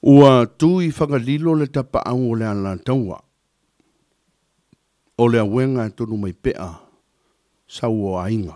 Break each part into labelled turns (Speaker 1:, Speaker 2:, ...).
Speaker 1: Ua tui whakalilo le tapa au o le ala taua. O le awenga tonu mai pea. Sau o ainga.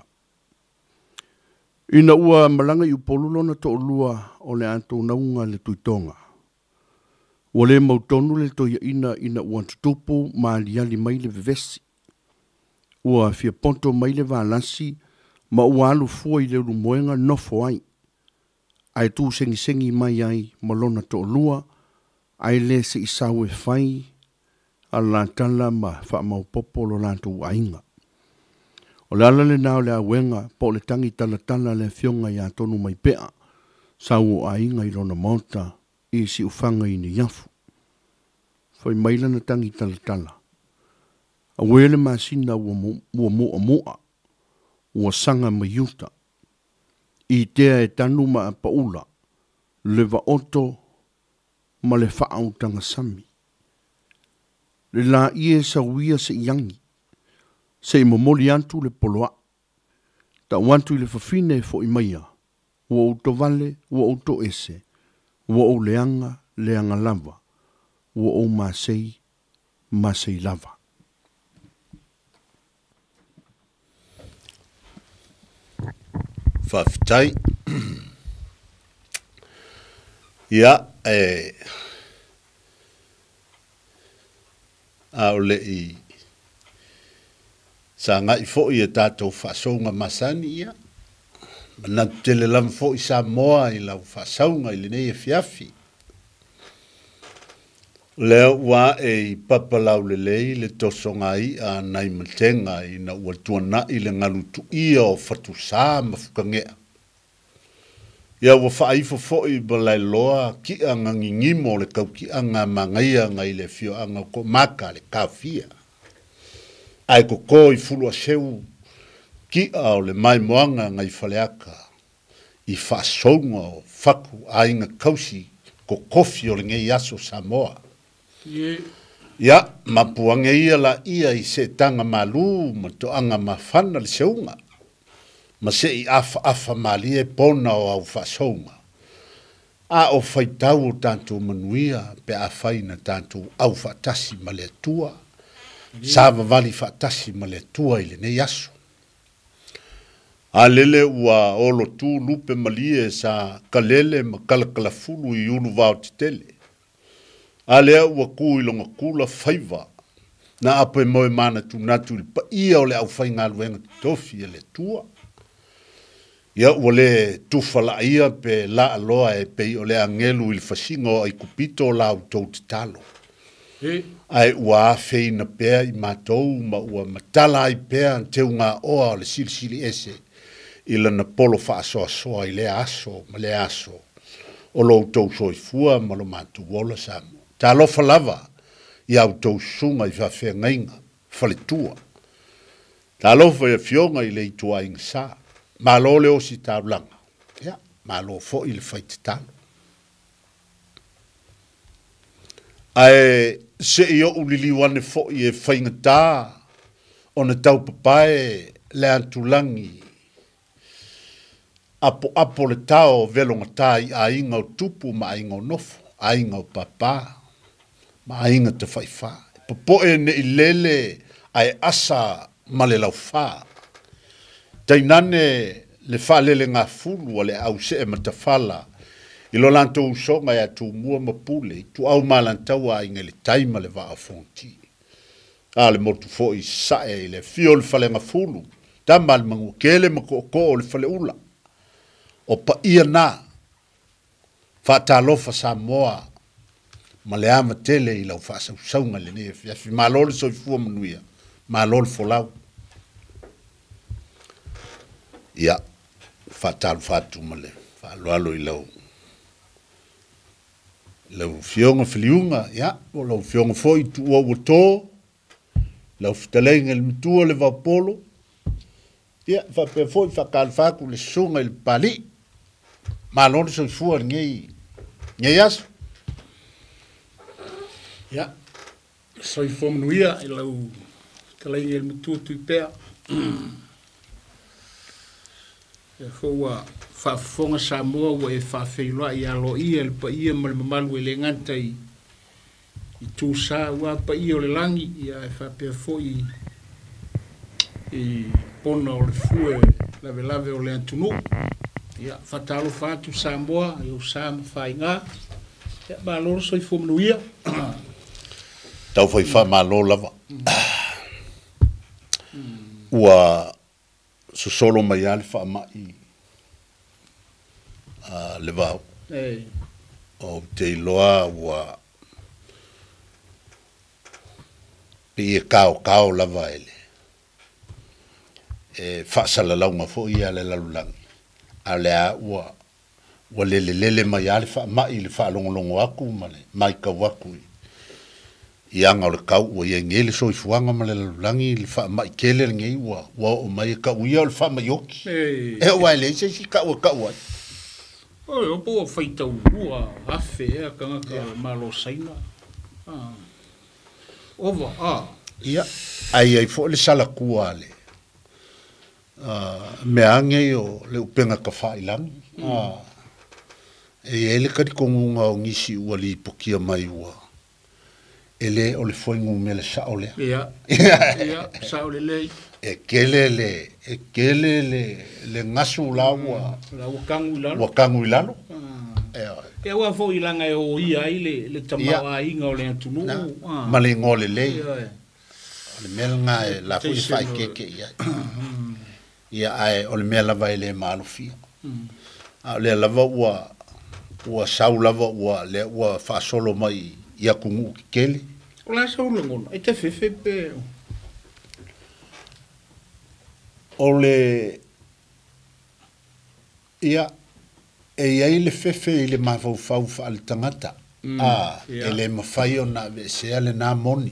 Speaker 1: Ina ua malanga yu polulo na to lua o le anto naunga le tuitonga. Ua le mautonu le toia ina ua tutupu maaliali mai le vevesi. Ua fia ponto mai le valasi ma ua alu fua i le rumoenga nofo ai. Ai tu sengi mai ai malona to lua. Ai le se isau e fai a la tala ma wha mau popolo lantu ainga. O le ala le nao le awenga po le tangi tala le fionga i tonu mai pea. Sau o ainga i lona monta i si ufanga i ni yafu. Fai maila na tangi tala. A wele masina ua mua. Ua sanga mayuta. I tea e tanu ma a paula. Le va oto ma le whaau tanga sami. Le la ie sa wia se yangi. Se i momoli antu le poloa. Ta wantu i le fafine fo i maia. Ua uto vale, ua uto ese. Ua o leanga lava. Ua o masei lava.
Speaker 2: Fafitai. Ia, aole i sa ngai fo i tatou whasonga masani ia. Mana tele lam fo i sa moa i lau whasonga i le nei e fiafi. Leo wa e papalau le lei le tosonga i a nai matenga i na ua tuana i le ngalutu ia o fatu sa mafukangea. Ia ua whaifo fo i balai loa ki a ngangingimo le kau ki a ngā mangaia ngai le fio a ngā ko maka le kawhia. Ai ko ko i fulu a seu ki a o le mai moanga ngai whaleaka i whasonga o whaku a inga kausi ko kofi o le ngei aso Samoa. Ia, mapuange ia la ia i se tanga malu ma to anga mawhana le seunga. Ma se i afa mali e pona o au whasonga. A o whaitau o tantu manuia pe a whaina tantu au whatasi ma le tua. Sava vali whatasi ma le tua i le nei aso. A lele ua olo tu lupe malie sa kalele ma kalakala fulu i unu vau titele. A lea ua ku ilonga kula whaiva. Na apo e moe mana tu natu ili pa ia o le au whainga luenga tofi e le tua. Ia ua le tufala ia pe la aloa e pe o le angelu ili fasingo ai kupito la au tau titalo. Ai ua awhei na pea i matou ma ua matala ai pea teu ngā oa o le silisili ese. Ila na polo whaasoa soa i le aso ma le aso. O lo tau soifua ma lo matu wola samu. Ta lofa lava i au tau sunga i whawhea ngainga, whaletua. Ta lofa i fionga i le itua inga sa. Ma lo le osi ta langa. Ya, ma lo fo i le whaiti talo. Ai se i o ulili wane fo i e whainga tā o na tau papae le antulangi. Apo le tao velonga tā i a inga o tupu ma a inga o nofo, a inga o papa. Ma inga te whaiwha. Popoe ne i lele ai asa ma le lau wha. Tainane le wha lele ngā fulu a le au se e matawhala. I lo lanto usonga ya tu mua mapule. Tu au malantau a inga le taima le waa fonti. A le motu fo i sae i le fio le whale ngā fulu. Tama le mangu kele mako o le whale ula. O pa ia na. Whatalofa Samoa. Ma le ama tele i lau whaasau saunga le ne fiafi. Ma lole soifua manuia. Ma lole folau. Ia. Whaatalu whaatu male. Whaaloalo i lau. Lau fionga whiliunga. Ia. O lau fionga foi tu ua tō. Lau whitalenga le mitua le vapolo. Ia. Whapea foi whakaalwhaku le sunga i le pali. Ma lole soifua ngei. Ngei aso.
Speaker 3: Ja, soi fomnuia i lau kalai el mutu tu pea. Fua whaafonga Samoa wa e whaawheiloa I alo ia le pa ia ma le mamalu e le nganta I tūsā ua pa ia o le langi ia e whaapea fo I pona o le fue lave o le antunu. Ia whatalo whātu Samoa I o Sama whainga. Ia māloro soi whomanuia.
Speaker 2: Tau whai wha mālo lava. Ua susolo mai ale wha mai le vau. O te iloa ua pi e kao lava ele. E whaasala launga fo ia le lalulangi. A lea ua lele mai ale wha mai le wha longolongo aku mai ka waku I anga o le kau ua ia ngele so I fuanga ma le lalulangi le wha mai kele ngei ua o mai ka uia o le wha mai oki. E o wai le se si ka ua.
Speaker 3: Oi, o po whaitau ua afe ea kangaka malo saina. Ova,
Speaker 2: Ia, ai fo le sala kua le. Me ange o le upenga ka whailangi. E ele kari kongunga o ngisi ua li pokia mai ua. Ele o le foingu me le saole.
Speaker 3: Ia, saole lei.
Speaker 2: E kele le ngasu la ua.
Speaker 3: La wakangu ilalo.
Speaker 2: Wakangu ilalo.
Speaker 3: E ua fo ilanga e o ia I le tamawa inga o le antunu.
Speaker 2: Ma le ngole lei. Le melnga e la fui fai keke ia. Ia ai o le mea lava e le malofia. Le lava ua sau lava ua whaasolo mai ia kungu ki kele.
Speaker 3: O la sau langono, e te fefe pe.
Speaker 2: O le ia e iai le fefe I le mawhau wha le tangata. E le mawhai o na sea le nā moni.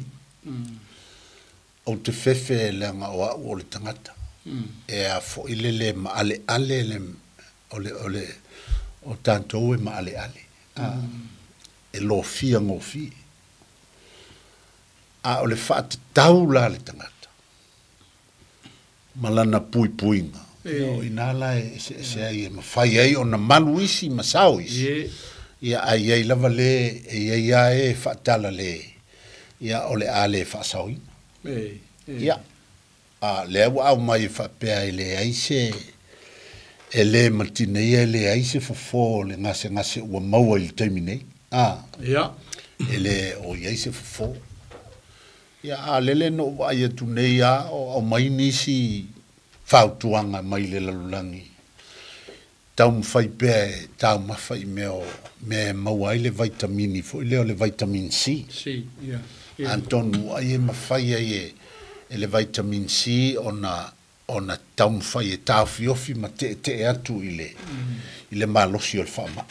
Speaker 2: O te fefe le nga o le tangata. E a fo I le ma ale le o tantou e ma ale. E lo fia ngofi. O le wha te tau la le tangata. Malana puinga. O inala e se ai e mawhai ai o na malu isi masau isi. Ia ai lava le ia e whaatala le. Ia o le ale whaasau ina. Ia. Le au mai whapea le aise e le martina ia le aise fofo le ngase ua maua I le taimine.
Speaker 3: Ia.
Speaker 2: E le o aise fofo. Ia lele no vai tu nei o mai nisi fautuanga mai le lalulangi. Tau mwhai pe tau mawhai me mawai le vitamini fo le o le vitamin C.
Speaker 3: Ia.
Speaker 2: Antonu ai e mawhai ai e le vitamin C ona tau mwhai e tau fiofi ma te atu I le malosi o le whama.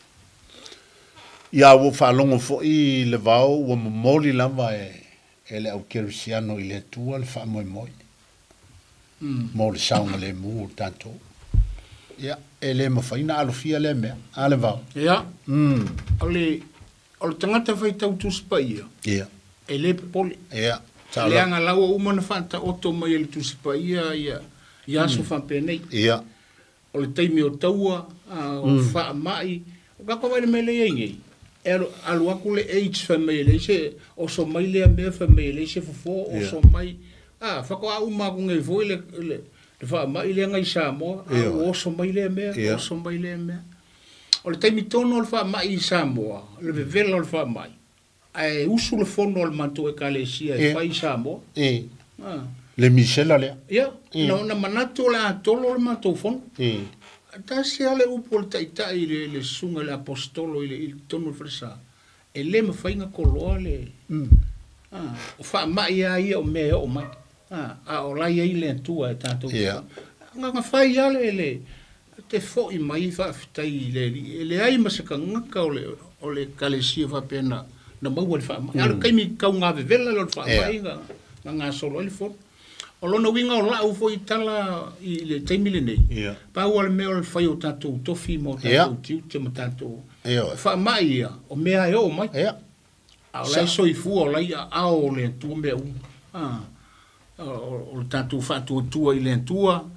Speaker 2: Ia wo whalongo fo I le vau wa mamoli lava e le au kerisiano I le tua le wha moi. Mo le saunga le mu o tanto. Ia, e le mawhaina alofia le mea, a le vau.
Speaker 3: Ia. O le tangata whai tau tuspa ia.
Speaker 2: Ia.
Speaker 3: E le pole.
Speaker 2: Ia.
Speaker 3: Le anga laua umana whanta oto mai le tuspa ia so whampenei.
Speaker 2: Ia.
Speaker 3: O le teimi o taua, o wha mai. O kako mai le mele iengei. Alu aku le age whamele se, o so mai lea mea whamele se fofo, o so mai. Whako a umaku ngai voi le wha mai lea ngai Samoa, o so mai lea mea, o so mai lea mea. O le teimi tono o le wha mai I Samoa, le vevela o le wha mai. Ai usu le fono o le manto e kalesia e whai Samoa.
Speaker 2: Le misela lea.
Speaker 3: Ia, na manatu o le atolo o le manto fono. Ta se ale upo le taitai le sunga le apostolo I tonu fresa. E le mawhainga koloa le. O wha mai ia o mea o mai. O lai ai le antua e tātou. Nga whai ale le. Te fo I mai whaafitai le ai masaka ngaka o le kalesia whapena. Na maua le wha mai. Ala kaimi kau ngā vevela le wha mai ngā solo le fono. O lona winga o lau foi tala I le taimile nei. Pa ua le mea o le whai o tātou tofi mo tātou tiu te ma tātou. Wha mai ia, o mea e o mai. A lai soi fua o lai a o le tua mea u. O le tātou whātua tua I le tua.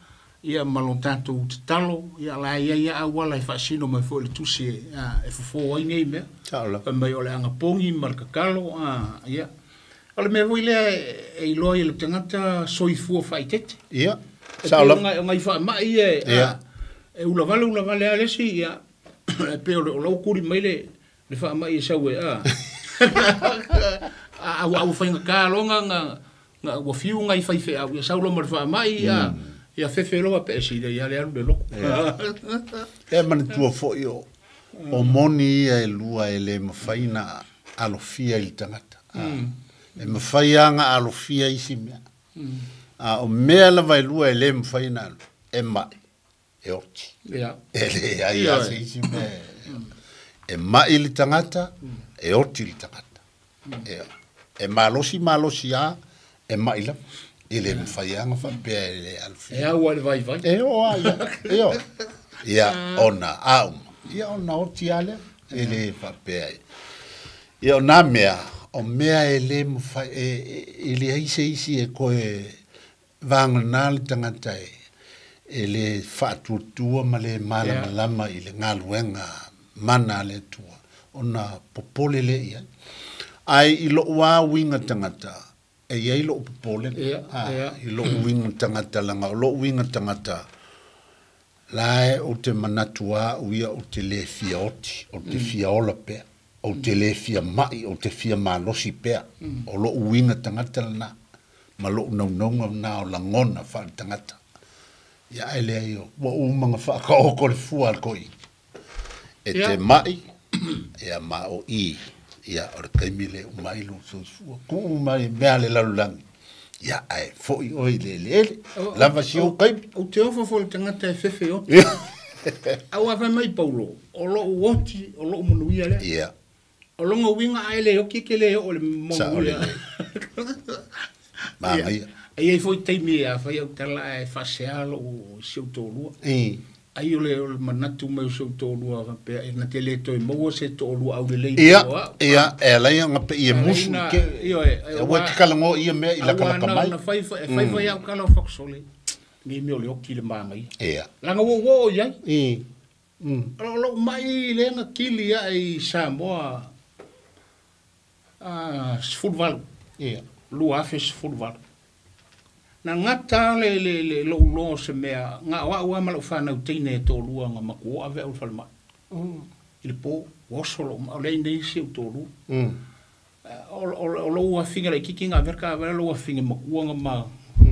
Speaker 3: ia malontato te talo ia la ia awala fa sino mai fo le tusi e fo ai nei me
Speaker 2: Tala.
Speaker 3: mai ole anga pongi markakalo ia ole me voi le e loi le tangata soifu fai tete
Speaker 2: Ia. Tala.
Speaker 3: ngai fa mai e ula vale ale si ia pe o lo kuri mai le fa mai sa we au fainga ka longa nga wa fiu ngai fai fe au sa lo mar fa mai ia fe lo pe si ia le alu lo
Speaker 2: E man tua fo io. O moni e lua e le mafaina alofia il tangata. E mafaianga alofia isi mea. O mea la vai lua e le mafaina e mai. E oti.
Speaker 3: ia
Speaker 2: E le ai ase isi mea. E mai il tangata e oti il tangata. E malosi a e mai la. Ele mafaianga fa pe le alofia.
Speaker 3: e au le vai
Speaker 2: E o ia. E o. Ia ona aum. Ia ona oti ale. Ele fa pe. Ia ona mea. O mea ele mafai. Ele aise isi e koe vanganal tangata e. Ele fa tutua ma le malama i le ngaluenga mana le tua. Ona popole le ia. Ai ilo wa winga tangata. E ia ilo popole. Ilo winga tangata langa. Ilo winga tangata. Lae o te manatua uia o te le fia oti. O te fia ola pea. O te le fia mai. O te fia malosi pea. O lo winga tangata lana. Ma lo naunonga na o langona wha tangata. Ia ele ai o. Wa umanga wha ka oko le fua al koi. E te mai. Ia ma o i. Ia o re kaimile umai lo so fua. Ku umai mea le lalulangi. Ia ai foi oi le. Lava si o kai.
Speaker 3: o te ofo fo le tangata e fefe o au ava mai paulo o lo uoti o lo munuia le
Speaker 2: Ia.
Speaker 3: o longa winga ai le o kikele o le monguia
Speaker 2: Ma mai.
Speaker 3: ai foi taimi a fai au tala e fasealo o seu tolua ai o le manatu mai seu tolua pe na tele to mo se tolua au le
Speaker 2: Ia e lai nga pe ia musu ke.
Speaker 3: Io
Speaker 2: E wa kalango ia me ila kala mai.
Speaker 3: na fai au kala foxole ngi mi o le oki le mangai
Speaker 2: Ia.
Speaker 3: langa wo ia lo mai le nga kili ai Samoa futbol
Speaker 2: Ia.
Speaker 3: lu afes futbol na ngata le lo se mea nga wa ma lo fa na tine to lu nga maku ave o fa ma il po wosolo o le nei se to lu o lo wa finga le kicking a ver ka lo wa finga maku nga ma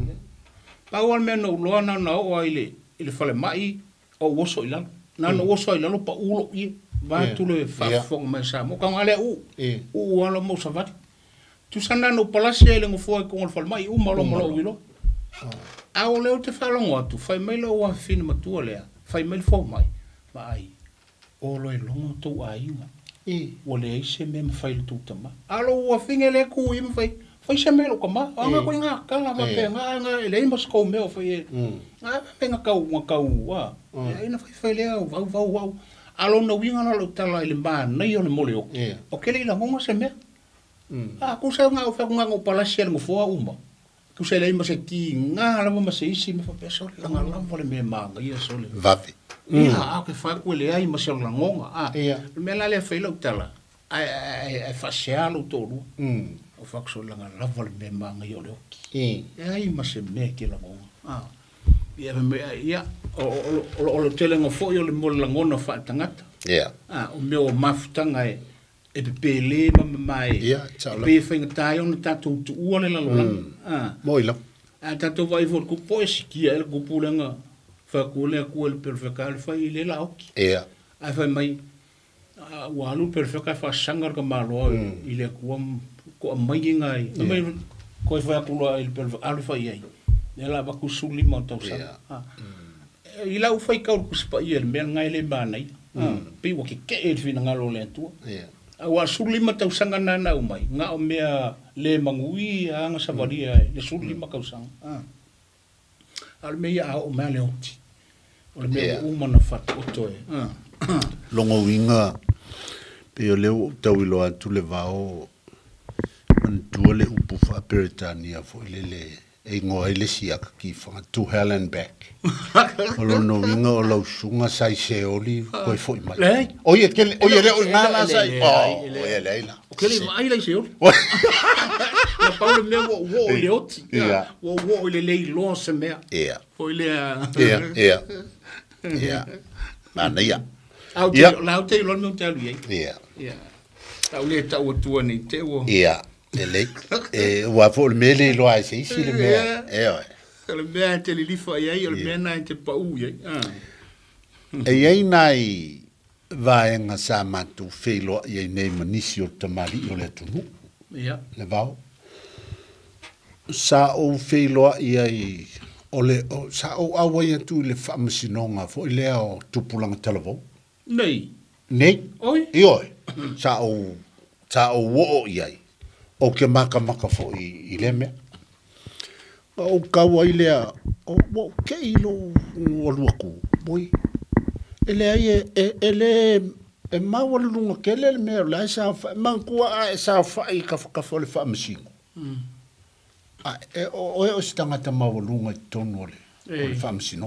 Speaker 3: pa wal me no lo na o ile fa le mai o woso ila na no woso ila lo pa ulo i va tu le fa fo ma sa mo ka ngale u ala mo sa va tu sana no palasia le ngo fo ko fa mai u malo malo wilo a o leo te whalongo atu, whai mai lo wa whina matua lea, whai mai fo mai, ma ai, o lo e longo tau a inga, o le eise me ma whai le tūtama, a lo wa whina le ku ima whai se me lo ka ma, anga koe ngā kala ma pe, ngā ele ima skou meo whai e, ngā pe ngā kau, ina whai lea, vau, a lo na winga na lo tala ele maa, nei o le mole o, o kele ila ngonga se mea, a kusau ngā o whakunga ngō palasia ngō fua uma, ku se lei ma se ki nga lava ma se isi me fa peso la nga lava le me manga ia sole
Speaker 2: Vavi.
Speaker 3: ia a ke fa ku le ai ma se la ngonga me la le fa lo tala ai fa se alo todo o fa so la nga lava le me manga ia le oki ai ma se me ke la ngonga ia me ia o tele ngo fo yo le mo la ngona fa tangata o me o mafutanga e pele mai pe finga tai on tatu tu ole la
Speaker 2: Moila.
Speaker 3: a tatu vai for ku poes ki el ku pulenga fa ku le ku el perfekal fa ile la ok a fa mai wa lu perfeka fa sangar ka malo ile ku mai ngai mai ko fa ku lo el perfekal fa ia ela ba ku suli mo tau sa ila u fa ka ku spa ia me ngai le banai pe wa ke el fina ngalo le tu wa suli ma tau sanga na umai nga o mea le mangui anga savaria le suli ma kausang al mea o mea le oti o le mea umana fat otoe
Speaker 2: Longo winga pe o leo tau ilo atu le vao man tua le upu fa peritania fo le e ngo ele sia ki fa to hell and back o lo no winga o lo sunga sai se oli ko foi mai o ye ke o ye le o ngala sai o ye le la
Speaker 3: o ke le mai le se o na paulo me wo le oti wo le le lo se me foi le
Speaker 2: mana ya
Speaker 3: au te lo me te lu ye au le ta o tu ni te wo
Speaker 2: ele wa fo le mele lo ai si le me
Speaker 3: le me te li fa ye le me na te pa u ye
Speaker 2: ye nai va en sa matu felo ye ne manisio tamali o le tunu le vao sa o felo ye ole sa o awa ye tu le famsinonga fo le o tupulanga televo nei oi sa o wo ye o ke maka fo I le me o ka wa ile o wo ke ilo o luku boy ele ai e ma wa lunga ke le me la sa man ku a sa fa I ka fo le fa machine o stanga ta ma wa lunga tono le fa machine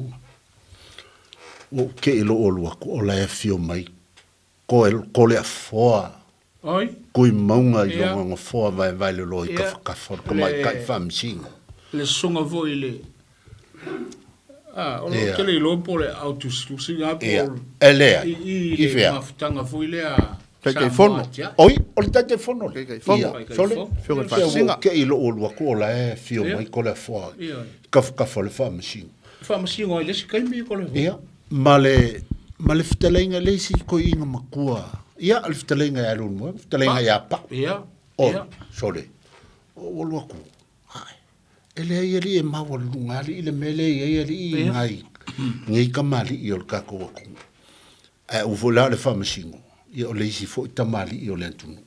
Speaker 2: o ke ilo o luku o la fio mai ko le fo
Speaker 3: Oi.
Speaker 2: Kui maunga I longa fo vai le loi ka fo ko mai kai fam singo.
Speaker 3: Le songa vo ile. O lo tele lo po le autos tu singa po.
Speaker 2: Ele.
Speaker 3: I fe. Maftanga vo ile a.
Speaker 1: Kai fono.
Speaker 2: Oi, o le tate fono.
Speaker 1: Kai fono.
Speaker 2: Sole.
Speaker 1: Fio ka singa.
Speaker 2: Ke ilo o lo ko la fio mai ko le fo. Ka fo le fam singo.
Speaker 3: Fam singo ile se kai mi ko le.
Speaker 2: Ia. Male ftelenga le si ko inga makua. Ia alftelenga ya lu mo, ftelenga ya pa.
Speaker 3: Ia.
Speaker 2: Sole. O lo ko. Ele ia ma wa lunga ile mele ia ngai. Ngai kamali I ol ka ko. O vola le fama singo. Ia o le si fo tamali I o le tunu.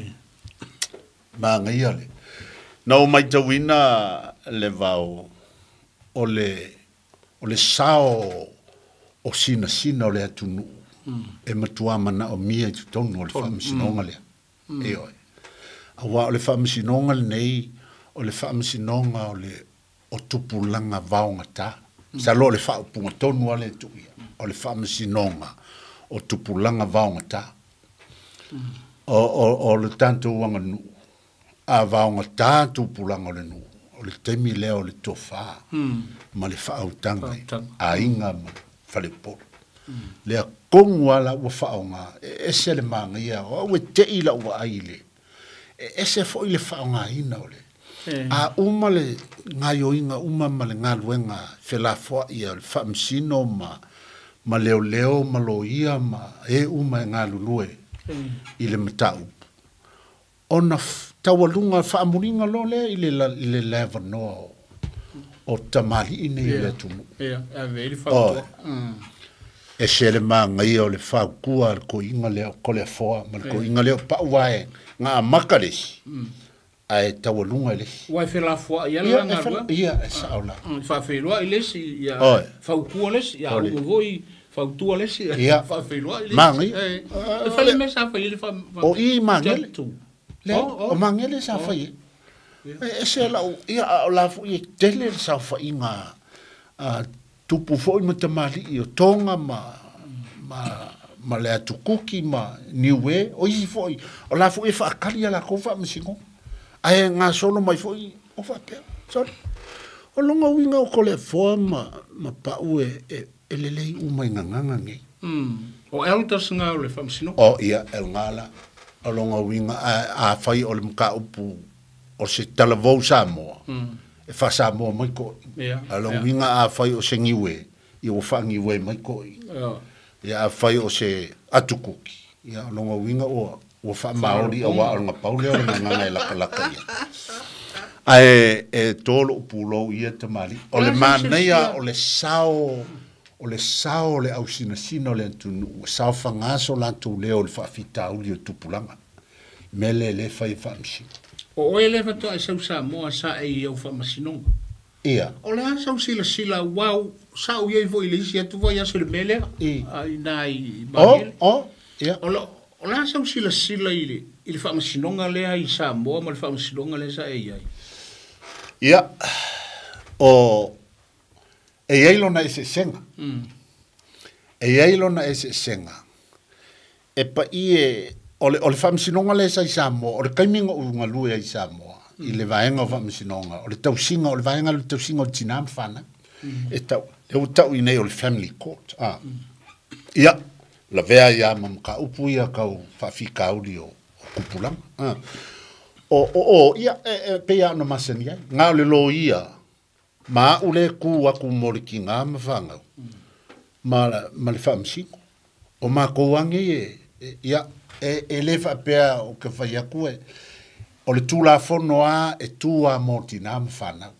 Speaker 2: Ma ngai ale. Na o mai tawina le vao o le sao o sina o le tunu. E matua mana o mia tu tonu o le whamisinonga lea. E oi. Awa o le whamisinonga nei, o le whamisinonga o tupulanga vaonga ta. Sa lo le whaupunga tonu ale tuia. O le whamisinonga o tupulanga vaonga ta. O le tanto wanga nu. A vaonga ta tupulanga o le nu. O le temi lea o le tofa. Ma le whautanga. A inga ma whale polo. Lea kongu ala ua whaonga, se le manga ia, o ue te ila ua aile, se fo I le whaonga ina ole. A uma le ngai o inga, uma ma le ngā luenga, whela fua ia, le whamsino ma leo ma lo ia, ma uma ngā lulue, I le matau. Ona tawalunga whaamuringa lo le, I le leva no, o tamali ine I le tumu.
Speaker 3: Ia, a veli whaotua.
Speaker 2: E se le manga ia o le whaukua ko inga leo ko le foa, ma ko inga leo pa uae ngā makaresi. A e tawalunga lesi.
Speaker 3: Wai whela fua ia la ngā rua?
Speaker 2: Ia, e saola.
Speaker 3: Whawhelua I lesi, ia whaukua lesi, ia unga voi whautua lesi, ia whawhelua I lesi.
Speaker 2: Manga ia.
Speaker 3: E whale me sa whai ili
Speaker 2: o I mangele. O mangele sa whai. E se la ia o la fu I tele sa whai ngā tupu foi matamali I o tonga ma le atukuki ma niue o I foi o la foi fa kalia la kofa msingo ai nga solo mai foi o fa pe sorry o longa winga o kole forma ma pa ue le lei uma nganga ngi
Speaker 3: o elders nga le fa msingo
Speaker 2: o ia el ngala o longa winga a fai o le mka upu o se talavou Samoa e fa Samoa mai ko alo winga a fai o se ngiwe I o fangi we mai ko ia a fai o se atukuki ia longa winga o fa maori o wa nga paule o nga la ia e tolo pulo ia tamali o le manea o le sao le ausina sino le tunu sao fangaso la tu leo le fa fitauli o tupulanga mele le fai famsi
Speaker 3: o ele fa to sa Samoa sa e o fa masinong
Speaker 2: ia
Speaker 3: o le sa sila wow sa o ye vo ile sia tu vai aso le mele ai nai bagel
Speaker 2: ia
Speaker 3: o la sa sila ile fa masinonga le ai Samoa ma le fa masinonga le sa e ai
Speaker 2: ia o e yailo na ese senga e yailo na ese senga e pa ie ole famsinonga le sa Samoa ole kaiminga unga lua i Samoa i le vaenga famsinonga ole tausinga ole vaenga le tausinga o tinam fana e tau i nei ole family court ia la vea ia mamka upu ia kau fafika uli o kupulanga ia pe ia no masenia nga le lo ia ma ule ku aku moriki nga mafanga ma le famsingo o ma ko wangi ia e le fa pea o ke fa ia ku o le tula fono a e tua mortina mafana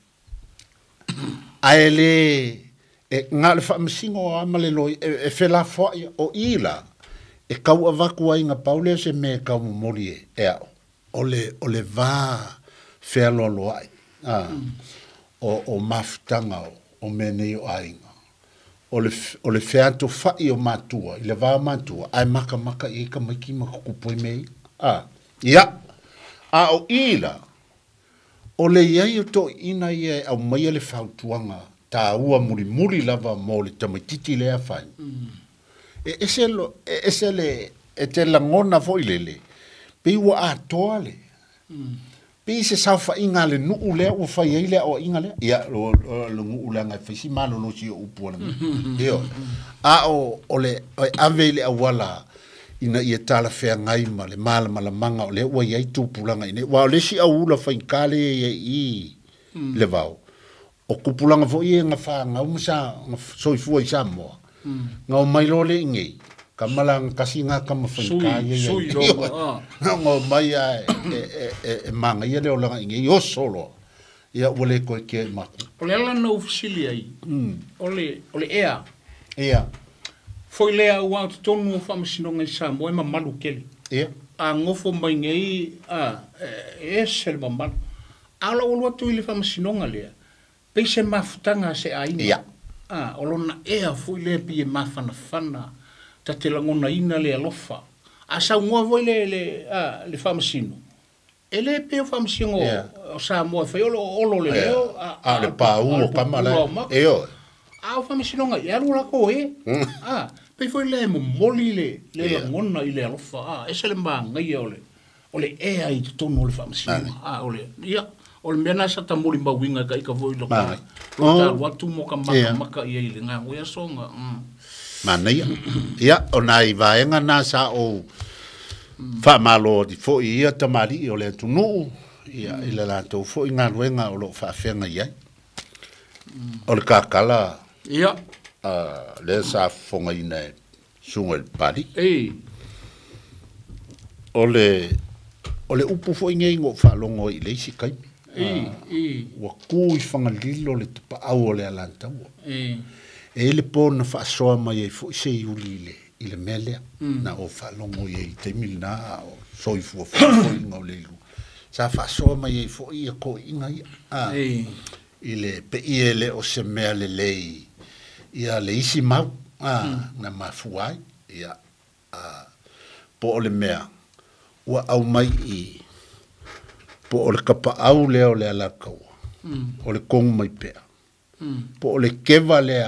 Speaker 2: aele nga le famsingo a ma le lo e fela fo o ila e kau avaku ai nga paule se me kau mori e ole va felo lo ai o maftanga o mene o ainga o le feanto fai o matua i le va matua ai maka i ka maki makupoi mei ia o ila o le iai o to ina ia au mai le fautuanga ta ua muri lava mo le tamaititi le afai ese le e te langona foi lele pe ua atoa le pe se saufa inga le nuu le o fai ele o inga le ia lo nuu le ngai fisi malo lo si upu na io o le ave le awala ina ia tala fea ngai ma le mala manga o le ua iai tupulanga ine wa le si aula fai kale i le vau o kupulanga fo ie nga fa nga umsa soifua i Samoa nga o mailo le ingei kamalang kasi nga kamafai
Speaker 3: sui
Speaker 2: ngo mai e manga ia le olanga ingei o solo ia wale ko ke ma
Speaker 3: ole ala no ofisilia i ole ea foi lea wa tonu famsinonga i Samoa ma malu kele
Speaker 2: ia
Speaker 3: a ngofo mai ngei sel mama ala o tu ile famsinonga lea pe se mafutanga se aina
Speaker 2: ia
Speaker 3: olona ea foi le pi mafana fana ta te langona ina le alofa asa ngoa voi le famsino ele pe famsingo o Samoa foi olo le leo
Speaker 2: le pau o kamala eo
Speaker 3: o famsinonga ia rula ko pe foi le moli le langona ile alofa ese le manga ia ole ea i tonu le famsino ole ia o le mena sa tamuri mawinga ka ika voi loka ta watu mo ka maka ia ile nga o ia songa
Speaker 2: mana ia ona i vaenga na sa o fa malo di fo ia tamari o le tunu ia ile la to fo inga luenga o lo fa fenga ia o le kakala
Speaker 3: ia
Speaker 2: le sa fonga ina sunga il pari o le upu fo inga ingo fa longo i le isi kaimi wa kui fanga lilo le tupa au le alanta le pona fa soa mai e fo se yuli le mele na o fa longo ye te milna o soi fo inga le lu sa fa soa mai e fo ia ko inga ile pe ile o se mele lei ia le isi mau na mafuai ia po le mea wa au mai i po o le kapa au leo le ala kau o le kongu mai pea po o le keva le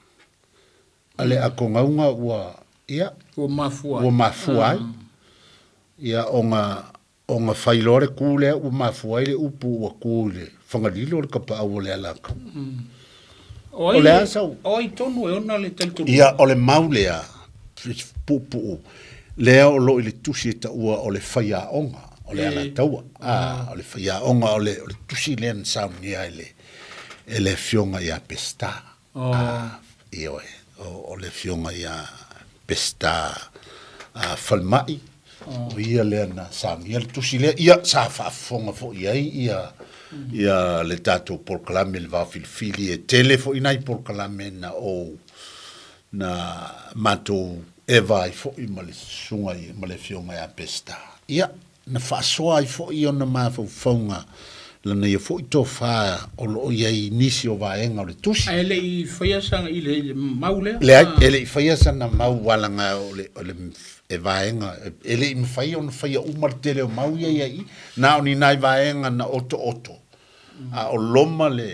Speaker 2: a kongaunga ua ia
Speaker 3: o
Speaker 2: mafuai ia o nga failore ku le ua mafuai le upu ua ku le whangalilo le kapa au le ala kau o le asau
Speaker 3: o i tonu e ona le teltonu
Speaker 2: ia o le mau lea pupu lea o lo i le tusi e ta ua o le whaia onga o le ala taua o le whaia onga o le tusi len sauni ele fionga ia pesta ioe o le fionga ia pesta falmai o ia le na sauni ele tusi le ia sa whaafonga fo ia le tato porkalame le wafilfili e telefo inai porkalame na mato eva i fo i male sunga i male fionga ia pesta ia na fasoa i fo i ona mafaunga lana ia fo i tō whaa o lo iai nisi o vaenga o le tusi.
Speaker 3: Ele i whaiasanga i le mau lea?
Speaker 2: Ele i whaiasanga mau walanga o le e vaenga. Ele i mwhai o na whaia umartele o mau iai ai. Na o ni nai vaenga na oto. A o loma le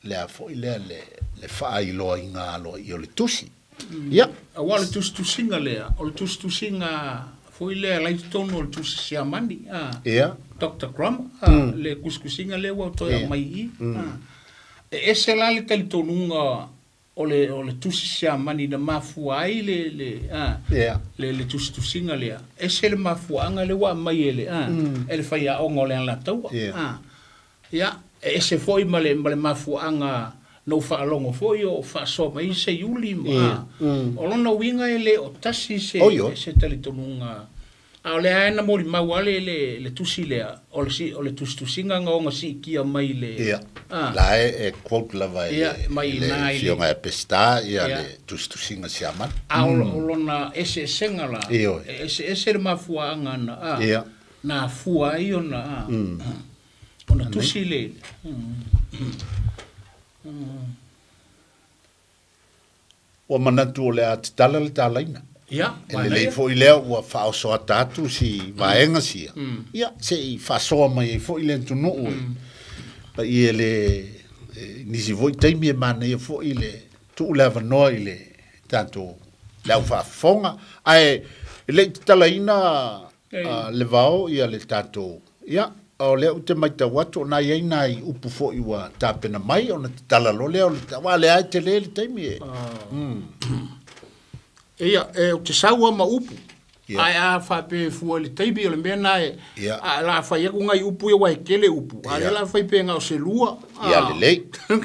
Speaker 2: le a fo le fa I lo inga lo I le tusi ia
Speaker 3: a wale tu singa le o tu singa foi le lai tono tu sia mani
Speaker 2: ia
Speaker 3: Dr. Crum le kuskusinga le wa to mai I ese la le tel tonunga ole tu sia mani na mafu ai le tu singa le ese le mafu anga le wa mai ele ele fai a ongo le la tau ia ese foi male mafu anga no fa longo foi o fa so mai se yuli o lona winga ele o tasi se tel tonunga ale ana mori mawale le tusi le ole tu singa nga si kia mai le
Speaker 2: la quote la vai
Speaker 3: mai na
Speaker 2: ile nga pesta ia le tu singa siaman
Speaker 3: olona ese sengala ese le mafua anga na fua io na ona tusi le
Speaker 2: o manatu le at talaina
Speaker 3: ia
Speaker 2: le fo ile o fa so atatu si vaenga sia ia se fa so mai fo ile tu no pa ile ni si voi taimi mana ia fo ile tu le va no ile tanto la fa fonga ai le talaina le vao ia le tanto ia o le te mai ta watu na ia nai upu fo iwa tapena mai ona tala lo le wa le ai te le taimi
Speaker 3: ia o te saua ma upu ai a fa pe fu le taibi o le mena a la fa ia ngai upu e wa kele upu a la fa pe nga o se lua
Speaker 2: ia le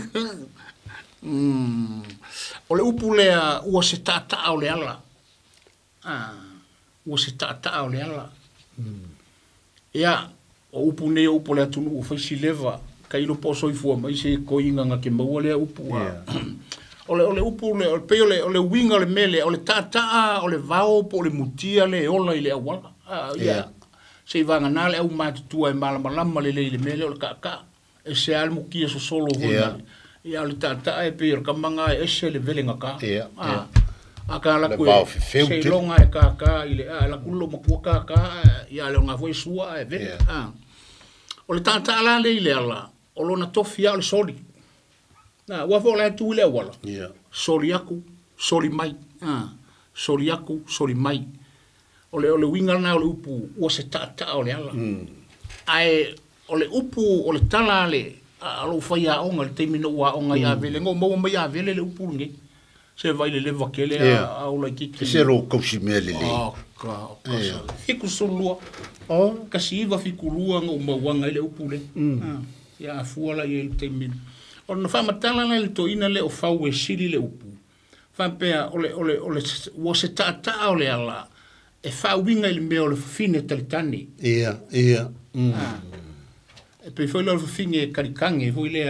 Speaker 3: o le upu le o se tata o le ala o se tata o le ala ia o upu ne upu le tunu o fa si leva kai lo poso i fu mai se ko inga nga ke mau le upu ole upu le pe ole winga le mele ole tata ole vao po le mutia le ola ile awala ia se vanga nale au matu e malama le mele ole kaka e se almu kia so solo hona ia ole tata e pe kamanga e se le velenga ka aka la ku se longa e kaka ile la kulo mo kaka ia le nga foi sua e ve ole tata la le ile ala olona tofia ole soli na wa fo la tu le wala soli aku soli mai soli aku soli mai ole winga na ole upu o se tata ole ala ai ole upu ole tala le alo faia onga le temino wa onga ya vele ngo mo ya vele le upu nge se vai le vakele a ola kiki
Speaker 2: se ro kosimele le
Speaker 3: fiku solua kasi va fiku lua ngo mo wanga le upu le ya fuala ye le temino ona fa matala le toina le o fau e sili le upu fa pea ole wo se tata ole ala e fa winga le me ole fine talitani
Speaker 2: ia
Speaker 3: e pe foi le fine karikange foi le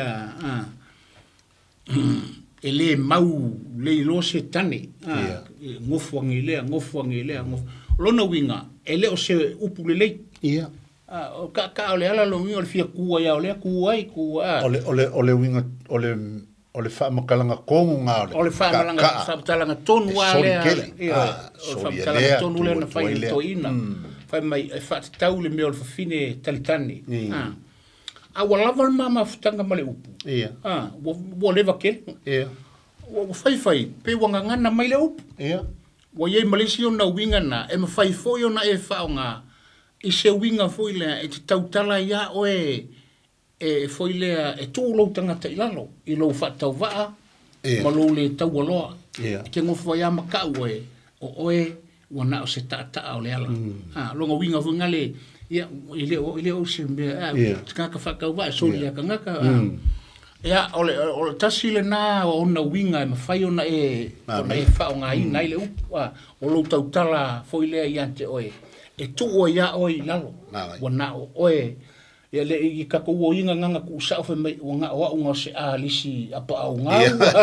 Speaker 3: ele mau le lo se tani ngofuangi le lona winga ele o se upu le
Speaker 2: ia
Speaker 3: o ka ole ala lo mi ole fia ku ya ole ku ai ku
Speaker 2: ole winga ole fa makalanga kongu nga
Speaker 3: ole fa malanga sa talanga tonu ale o fa talanga tonu le na fai to ina fa mai fa tau le me ole fine talitani a wala val mama futanga male upu wo le vakel wo fai pe wanga ngana mai le upu wo ye Malaysia na winga na e fai fo yo na e fa nga i se winga foi le e tautala ia oe e foi le e tūlo tangata i lalo i lo whatau waa ma lo le tau aloa ke ngofu ia makau oe wana o se tata o le ala longa winga foi ngale ia ile o se mea kaka whakau waa so le kangaka ia ole tasi le na ona winga e mawhai ona e whao ngā ina i le upu o lo tautala foi le iante oe e tu o ia o i lalo wana oe ia le i kako o inga nganga ku sa o mai o nga o nga se a lisi apa au nga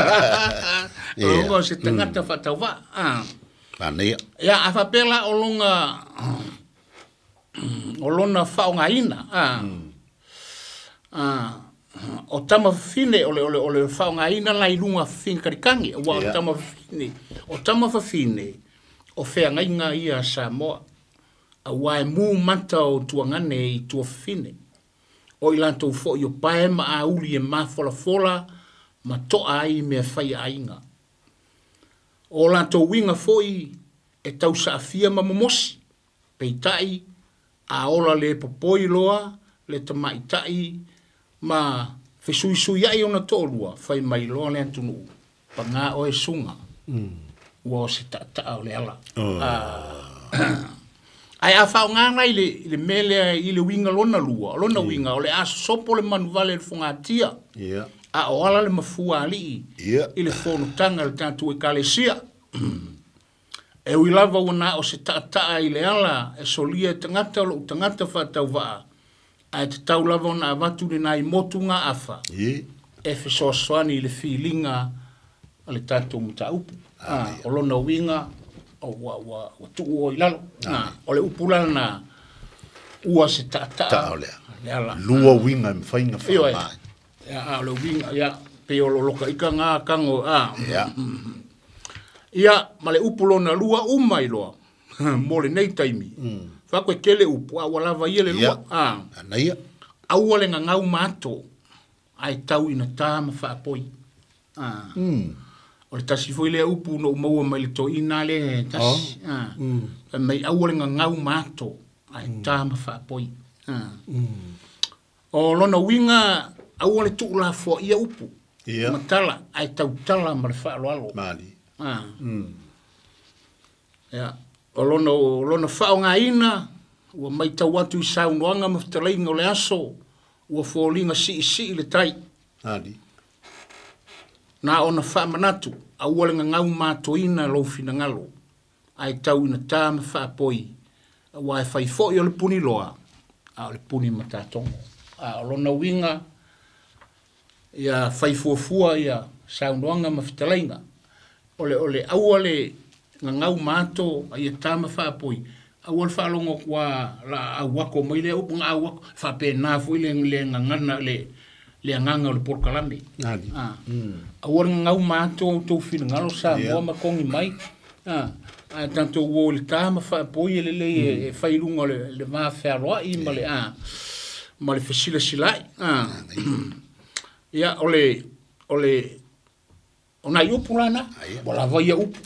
Speaker 3: o se tangata fatawa
Speaker 2: Mania.
Speaker 3: Ya afa pela olona fa nga ina o tama fine ole fa nga ina la ilunga fin karikangi o tama fine o fe nga inga ia Samoa a wai mu mata o tuangane i tu fine o ilanto fo yo pae ma a uli e ma fola ma toa ai mea whai ainga. O lantou winga foi e tau saafia ma momosi, peitai, a ola le popoi loa, le tamaitai, ma fesui ai ona tolua, whai mai loa le antunu, pa ngā oe sunga, ua o se ta o le ala. Ai a whao nganga i le mele i le winga lona winga, o le aso sopo le manu vale le whangatia, a o ala le mafua ali, i le whonutanga le tātu e kalesia. E ui lava wana o se ta i le ala, e solia tangata lo tangata whatau waa, a te tau lava wana avatu le nai motu ngā afa, e whesoaswani i le whilinga a le tātou muta upu. O lona winga, o wa tuu o ilalo, o le upulana na ua se ta
Speaker 2: o le ala. Lua winga mwhainga whamai.
Speaker 3: O le winga, pe o lo loka ika ngā kango, ia, ma le upu lona lua umai loa, mo le nei taimi. Whakwe kele upu, a walava ia le lua.
Speaker 2: Anaia.
Speaker 3: Aua le ngau mato, ai tau ina tā ma whaapoi. O le tasi foi le upu no maua mai le to ina le tasi. Mai aua le ngau mato, ai tā ma whaapoi. O lona winga, aua le tuu la fua ia upu. Matala, ai tau tala ma le whaaloalo.
Speaker 2: Mali.
Speaker 3: O lona whao ngā ina, ua mai tau atu i saunoanga mawhtaleinga o le aso, ua fōlinga si le tai. Nā ona wha manatu, a ua le ngau māto ina lo fina ngalo, ai tau ina tā ma wha poi, ua e whai fo i o le puni loa, a o le puni matatongo. O lona winga, ia whai fuafua ia saunoanga mawhtaleinga, ole aua le ngau mato ai tama fa poi awal fa longo kwa la awako mai le upu nga awako fa pe na fu le ngana le nganga le porkalambi awal ngau mato to fil ngalo sa mo ma kongi mai a tanto wo le tama fa poi le fa ilungo le ma fa roa I ma le fasila silai ya ole ona iupu lana, wala va ia upu.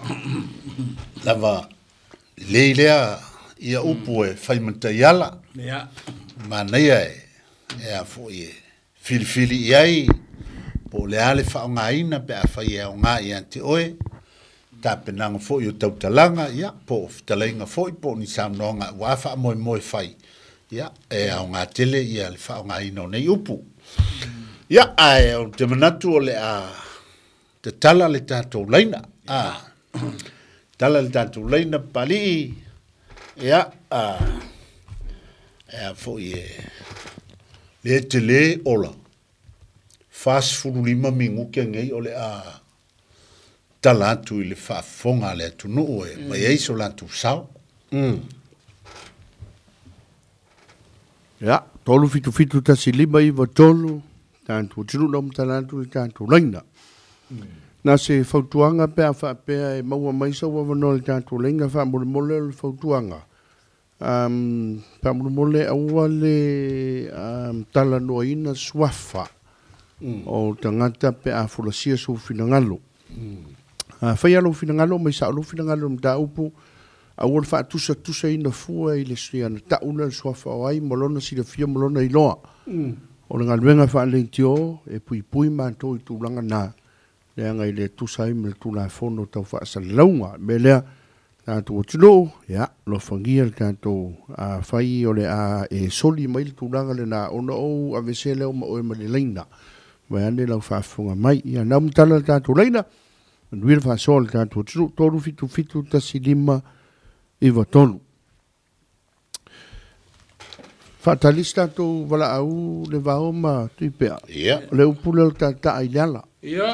Speaker 2: Lava leilea ia upu e whaimanta iala. Ma neia e a fo i fili iai, po le ale whaongaina pe a whai e o ngā i ante oe, ta penanga fo i o tautalanga, po fitalainga fo I po ni samnonga, wa wha moe whai. E a o ngā tele ia le whaongaina o nei upu. Ai o te manatu o le a te tala le tātou leina. Tala le tātou leina pali. Fo i le te le ola. Fas furu lima mingu kia ngei o le tala atu I le whaafonga le atu nuu e. Mai eiso la tu sao.
Speaker 1: Tolu fitu tasi lima I wa tolu. Tātou tiru na mtalatu le tātou leina. Na se fautuanga pe a whaapea e maua maisa wa wano le tātou lenga whaamole le fautuanga. Whaamole aua le tala noa ina swafa o tangata pe a fulasia su finangalo. Whai alo finangalo, maisa alo finangalo mta upu, aua le whaatusa ina fua I le suiana tauna le swafa o ai, molona si le fia molona I loa. O le ngaluenga whaalentio e pui mātou I tūlanga nā. Lea ngai le tusai me le tūla whono tau whaasalaunga. Me lea tātou o tino, lo whangia le tātou whai o le e soli mai le tūlanga le nā ona o a vese leo ma oe ma le leina. Mai ane lau whaafunga mai. Ia nau mtala le tātou leina. Nuira whaasoa le tātou o tino. Toru fitu tasi lima iwa tonu. Whaatalis tātou wala au le vaoma tuipea. Le upula le tātaa I lala.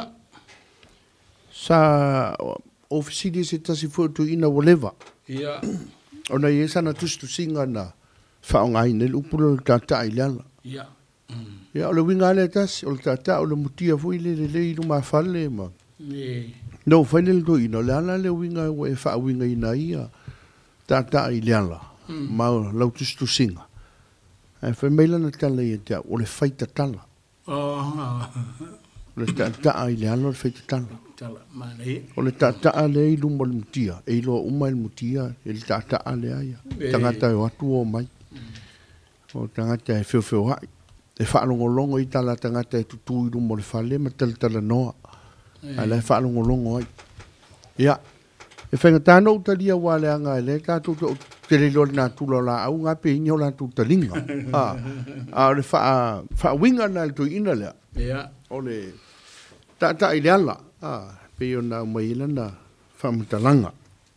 Speaker 1: Sa ofisidi se tasi fotu ina whatever. Ona I sana tustu singa na whaongai ne le upula le tātaa I lala. O le winga le tasi, o le tātaa o le mutia fui le ilu maa whale ma. No, whaile le do ina, le ala le winga e whaawinga ina ia tātaa I lala. Ma lau tustu singa. Ai whai meila na tala I te o le whaita tala. le ta i le alo le feitala
Speaker 3: tala mane
Speaker 1: o le ta le i lumo le mutia e lo uma le mutia e le ta le aia tangata o atu o mai o tangata e feo hai e whaalongolongo i tala tangata e tutu i lumo le whale ma tala noa a le whaalongolongo ai ia e whenga tāna utalia wale anga e le tātou te le lori nā tūlo la au ngā pe inyo la tū talinga a le wha winga nā le tui ina lea o le ta i le ala pe o nā mai ila nā wha mutalanga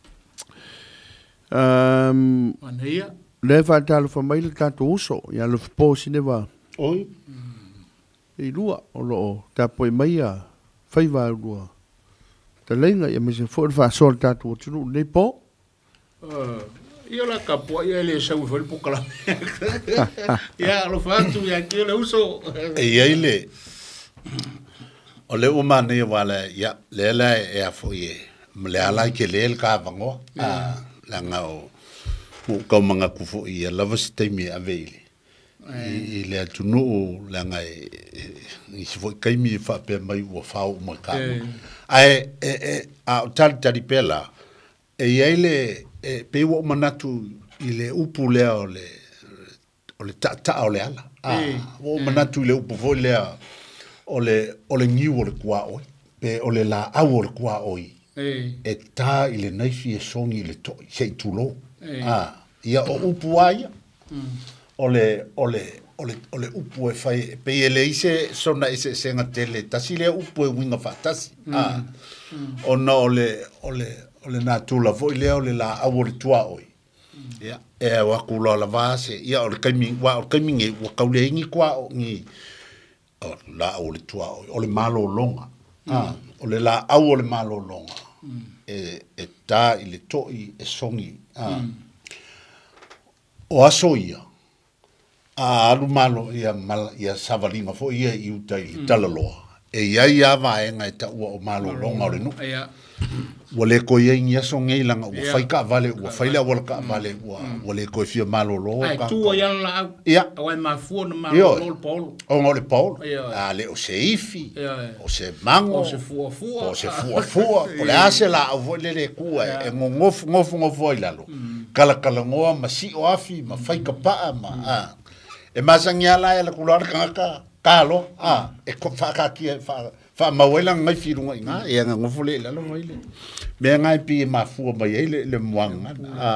Speaker 1: le wha tālu wha mai le tātou uso ia le wha sine wa
Speaker 2: oi
Speaker 1: i lua o lo tā poi mai a whaiwa lua ta lenga ia me se fo le fa sol tatu o tunu nei po
Speaker 3: ia la kapo ia le sau fo le pokala ia lo fa tu ia ki le uso
Speaker 2: e ile o le uma nei wala ia le la e a fo ye me le ala ke le ka vango la nga o ko manga ku fo ia la vas te mi avele i le tunu la nga i se fo kai mi fa pe mai o fa o ma ka ai a tali pela e ile pe o manatu ile upu le ole ta ole ala o manatu le upu vo le ole ngiu ole kwa oi pe ole la au ole kwa oi e ta ile nei fi songi ile to sei tulo ia o upu ai ole upu e fai pe ele ise sona ise senga tele tasile upu e winga fatasi ona ole na tula vo ile ole la awor tua oi ia e wa kula la vase ia ole kaimi nge wa kaule ngi kwa ngi la ole tua oi ole malo longa ole la awor malo longa e ta ile toi e songi o asoia alu malo ia savalinga fo ia i utai talaloa e ia vaenga e ta o malo longa le no wale ko ia ingia so ngei langa o faika vale o faila wala ka vale o le ko fia malo lo
Speaker 3: ka tu ia la
Speaker 2: ia
Speaker 3: o ma fu no malo lo polo
Speaker 2: o ngole polo ale o seifi o se mango
Speaker 3: o se fu
Speaker 2: o le ase la o vole le ku e ngof ila lo kala ngoa ma si o afi ma faika pa ma e masangia la e la kular kalo e ko fa ka ki fa mawela ngai firunga inga e nga ngofole la lo mai le me ngai pi ma fu mai le mwanga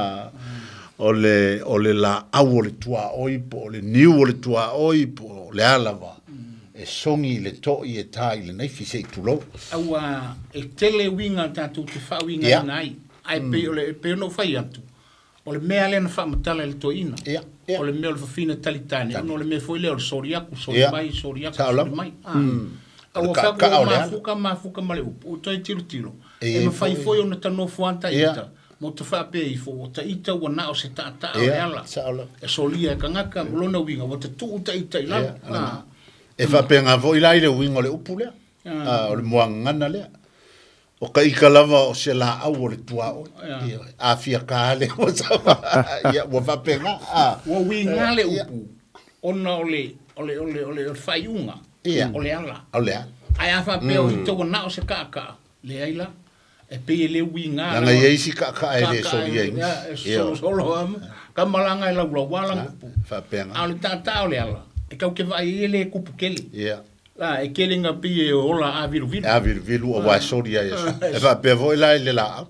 Speaker 2: ole la awole tua oi po le niu ole tua oi po le alava e songi le to i e tai le nei fi se tulo
Speaker 3: awa e tele winga tatu te fa winga nai ai pe no fai atu ole mea le na fa matala le to ina ole mea le fina talitani no le me foi le soriaku mai o fa mafuka male o to tiro e me fai foi ona tano fuanta ita mo te fa pe i fo ta ita wana o se ta ala e solia kangaka lona winga o te tu ta ita ila
Speaker 2: e fa pe nga vo ila ile winga le upule o le moanga le o kai kalava o se la au le tua o a fia kale o sa ia o fa pe nga
Speaker 3: o winga le upu ona ole faiunga ole ala ai afa pe o to na o se kaka le aila e pe le winga
Speaker 2: nga ye si kaka e le solia
Speaker 3: solo am kamalanga ila wala
Speaker 2: fa pe nga
Speaker 3: ale tata ole ala e ka ke vai ele kupu kele e kelinga pi ola aviru
Speaker 2: o wa solia e fa pe vo ila le la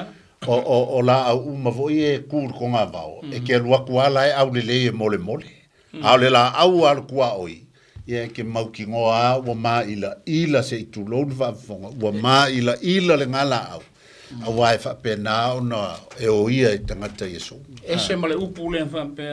Speaker 2: o la u ma vo e kur ko nga va e ke lua kuala e au le mole au le la au al kwa oi ia ke mau ki ngoa wa ma ila se tu lo va fonga wa ma ila le ngala au a wa fa pe na ona e o ia tangata yeso
Speaker 3: e se male upu le fa pe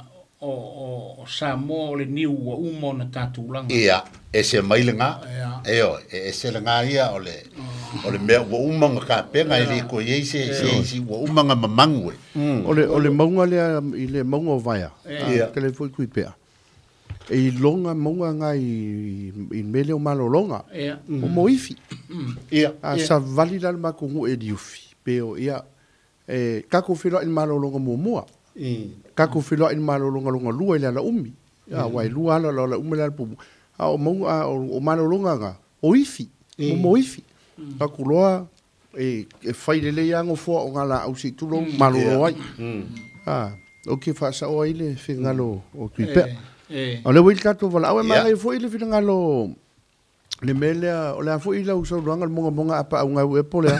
Speaker 3: o Samoa le niu wa umo na tatu langa
Speaker 2: ia e se mai le nga e se le nga ia ole me wa umanga ka pe nga ile ko ye se wa umanga mamangwe
Speaker 1: ole maunga le maunga vaia ke le foi kuipea e longa monga ngai in mele o malo longa o moifi a sa valida ma ko e diufi pero ia e kako filo in malo longa mo kako filo in malo longa lua ile la umi ya wai lua la umi la pu o monga o malo longa nga o ifi, mo ifi. A kuloa e fai le le ango fo o ngala au si tulo malolo ai. O ke fa sa o ile fi ngalo o tuipe. O le wil kato wala au e manga fo ile fi ngalo le mele o le fo ile usa luanga monga apa unga e pole.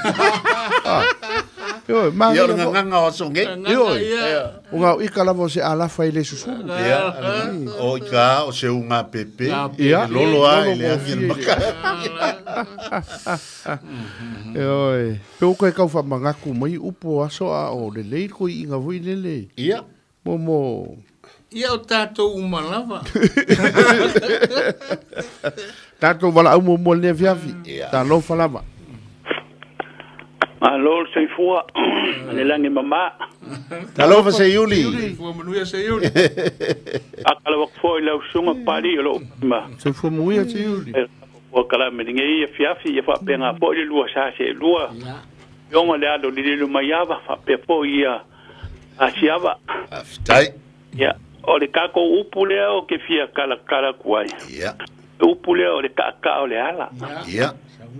Speaker 1: Yo, ma
Speaker 2: yo nga o songe.
Speaker 1: Yo. Unga ikala vo se ala fa ile susu.
Speaker 2: O ka o se unga pepe. Lolo ai le afir maka.
Speaker 1: Yo. Pe ko ka fa manga ku mai upo aso a o le le ko inga voi lele.
Speaker 2: Ia.
Speaker 1: Momo.
Speaker 3: Ia o tatou umalava.
Speaker 1: Tatou wala au momo le fiafi. Ta lo falava.
Speaker 4: Alo, sei fua. Le langi mama.
Speaker 2: Alo, fa se yuli.
Speaker 3: Fua manuia se yuli.
Speaker 4: Akala wak foi lau sunga pari lo ma.
Speaker 1: Se fua muia se yuli.
Speaker 4: O kala me ngai fiafi ia fa penga po le lua sa se lua. Yonga le ado li lu maiava fa pe po ia. Asiava.
Speaker 2: Aftai.
Speaker 4: Ya. O le kako upule o ke fia kala kuai.
Speaker 2: Ya.
Speaker 4: Upule o le ka o le ala.
Speaker 2: Ya.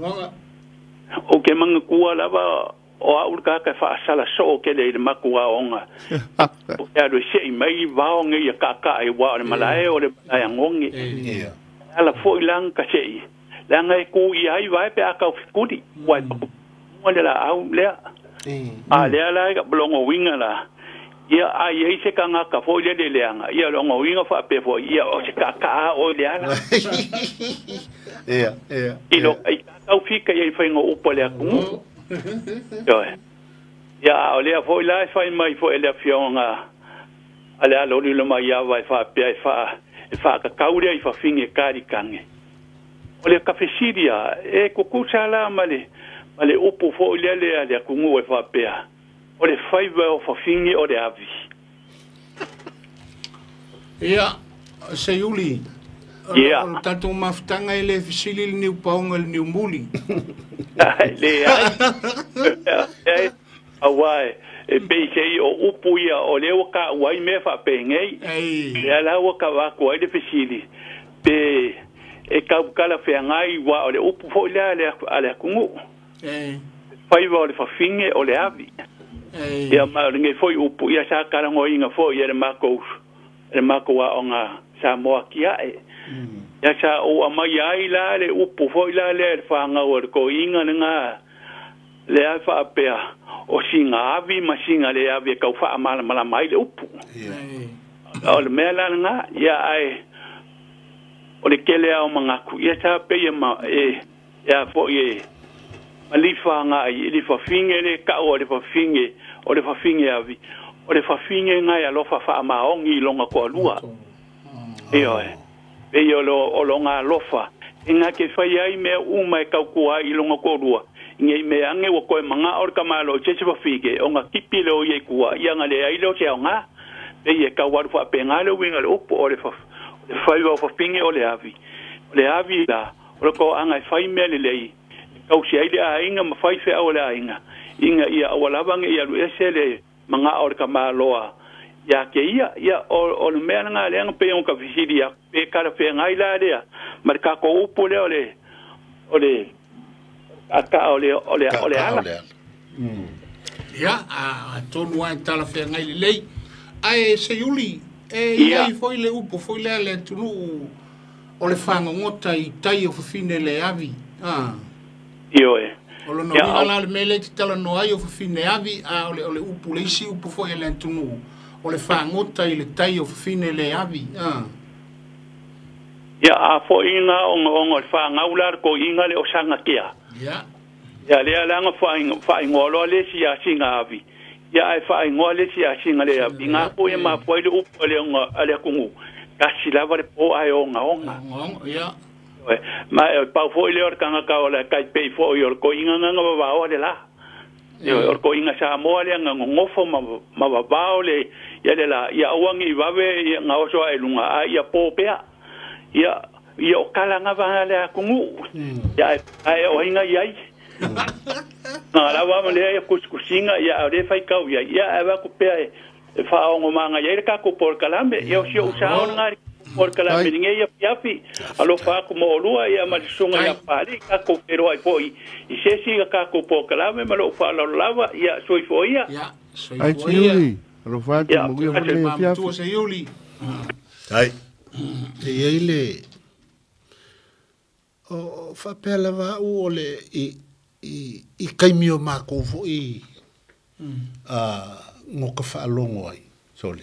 Speaker 4: O ke manga kua lava o aul ka fa sala so ke le makua onga. O ke ado sei mai vaonga ia ka e wa le malae o le ai ngongi.
Speaker 2: Ia.
Speaker 4: Ala fo ilang ka sei. Langa e ku ia ai vai pe aka fikudi. Wa mo le la au le. A le ala ka blongo winga la. Ia ai ai se kanga ka fo le leanga. Ia longo winga fa pe fo ia o se ka o le ala.
Speaker 2: Ia.
Speaker 4: Ilo ai au fika ia fainga upo le aku. Yo. Ya ole fo la fai mai fo ele fionga. Ale alo ni lo mai ya vai fa pe fa ka kaure ai fa finge kari kange. Ole ka fesidia e kukusa la male upo fo le ale aku ngwe fa pe. Ole fai va fa finge o de avi.
Speaker 3: Ia se yuli.
Speaker 4: Ia.
Speaker 3: O tatou mafutanga i le fisili le niu paunga le niu muli.
Speaker 4: Le ai. Awai. E pei o upu ia o le waka wai me fa pengei. Le ala waka wako ai le fisili. Pe e kala feangai wa o le upu fo le ale kungu. Fai va o le fa finge o le avi. Ia ma nge foi upu ia sa kala ngoinga fo ia le mako. Le mako wa onga sa moa kia e. Ya sa o amai ai la le upu foi la le fanga o ko inga nga le fa pea o singa avi ma singa le avi ka fa mala mai le upu o le mela nga ya ai o le kele o manga ku ya sa pe ma ya fo ye malifa nga ai le fa finge le ka o le fa finge avi o le fa finge nga ya lo fa ma ongi longa ko lua e yo lo nga lofa inga ke fai ai me uma e kau kua i longa korua inga me ange wa koe manga or kamalo cheche fa fige o nga kipi leo ye kua ia nga le ai leo te nga e ye ka waru fa penga leo winga le upo o le fai wa fa pinge o le avi la o ko anga fai me le lei kau si ai le a inga ma fai fe o le a inga ia awalabange ia lu esele manga or kamalo ya ke ia o le mea nga le pe on ka visiria pe kala pe ngai la le marka ko upo le ole aka ole ala
Speaker 3: ya a tonu ai tala fe ngai le ai se yuli ia foi le upo foi le tunu o le fanga ngota i tai o fine le avi
Speaker 4: io
Speaker 3: o lo no ala le mele tala no ai o fine avi ole upo le isi upo foi le tunu o le whangota i le tai o fine le avi.
Speaker 4: Ia a fo inga o le whangaular ko inga le o sanga kia. Ia le alanga whaingolo le si a singa avi. Ia ai whaingolo le si a singa le avi. Ngā po e ma po le upo le kungu. Kasi lava le po ai onga.
Speaker 3: Ia.
Speaker 4: Ma pau fo i le orkanga ka o le kai pei fo i orko inga nganga wawao le la. Orko inga sa moa le nganga ngofo ma wawao le ia le la ia wangi wawe nga oso ai lunga ia popea ia o kala nga va le kungu ia ai o inga ia nga la wa le ia kuskusinga ia le fai kau ia ava ku pe fa o manga ia ka ko por kalambe ia o si o sa o nga por kala mininga ia piapi alo fa ko mo lua ia ma sunga ia pali ka ko pero ai poi I se si ka ko po kala me malo fa la lava ia soi foi ia
Speaker 1: ai tiuli alo fa te mo ia le piapi
Speaker 3: tu se iuli
Speaker 2: ai e ele o fa pela va o le I kaimio ma ko fo I ngo ka fa longo ai sole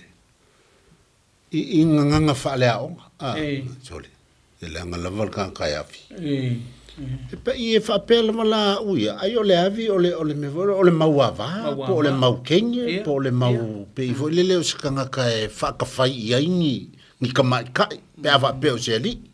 Speaker 2: I nganga fa le ao sole ele nga level kan kai afi e pa I fa pela mala uia ai ole avi ole me ole mauava po ole mau kenye po ole mau pe fo le o skanga kai fa ka fai ai ni ka mai kai pe ava pe o se ali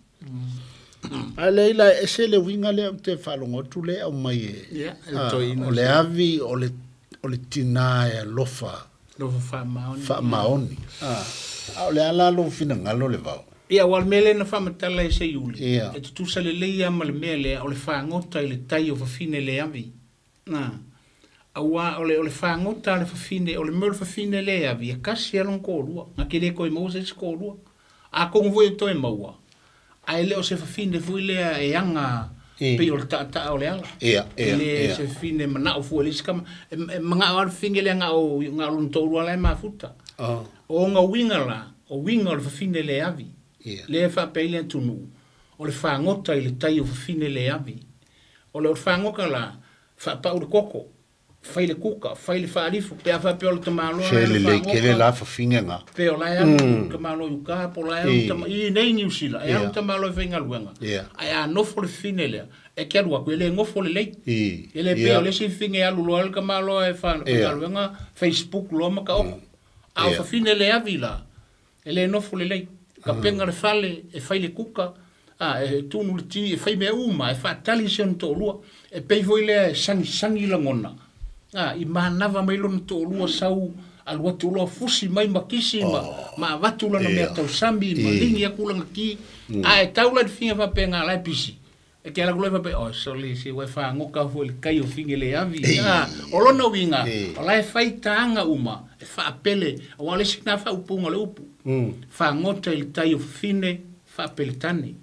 Speaker 2: Ale la ese le winga le te falongo tu le au mai ole avi ole tina e lofa fa maoni ole ala lo fina ngalo le vao
Speaker 3: ia wal mele na fa matala se yuli e tu sale le ia mal mele ole fa ngota ile tai o fa fine le avi na awa ole fa ngota le fa fine ole mel fa fine le avi kasi alon ko lua akile ko Moses ko lua a ko vo to e maua ai le o se fa fine fuile e anga pe o ta ole ala le se fine mana o fu le skam manga ar fingele anga o nga lun to ala ma futa o nga wingala o wingal fa fine le avi le fa pe le tunu o le fa ngota ile tai o fa fine le avi o le fa ngokala fa pa o koko fa ile kuka fa ile fa alifu pe fa pe o le malo
Speaker 2: le kele la fa finga
Speaker 3: pe o la ya ka malo yuka po la ya I nei ni usila ya ta malo venga luenga ai no fo le fine le e ke rua ko le ngofo le le ele pe o le si finga ya lu al ka malo e fa luenga Facebook lo ma ka o a fa fine le avila ele no fo le ka penga le fale e fa ile kuka e tunu le ti e fa me uma e fa tali son to lua e pe vo ile sangi la ngona I manava mai lona to lua sau alua to lua fusi mai makisi ma vatula na mea tau sambi ma lingi akulanga ki e taula di finga fa penga lai pisi e ke ala gloi fa pe so le si wai fa ngoka fo le kai o finga le avi o lona winga o lai fai taanga uma e fa apele o wale sikna fa upunga le upu fa ngota il tai o fine fa apele tane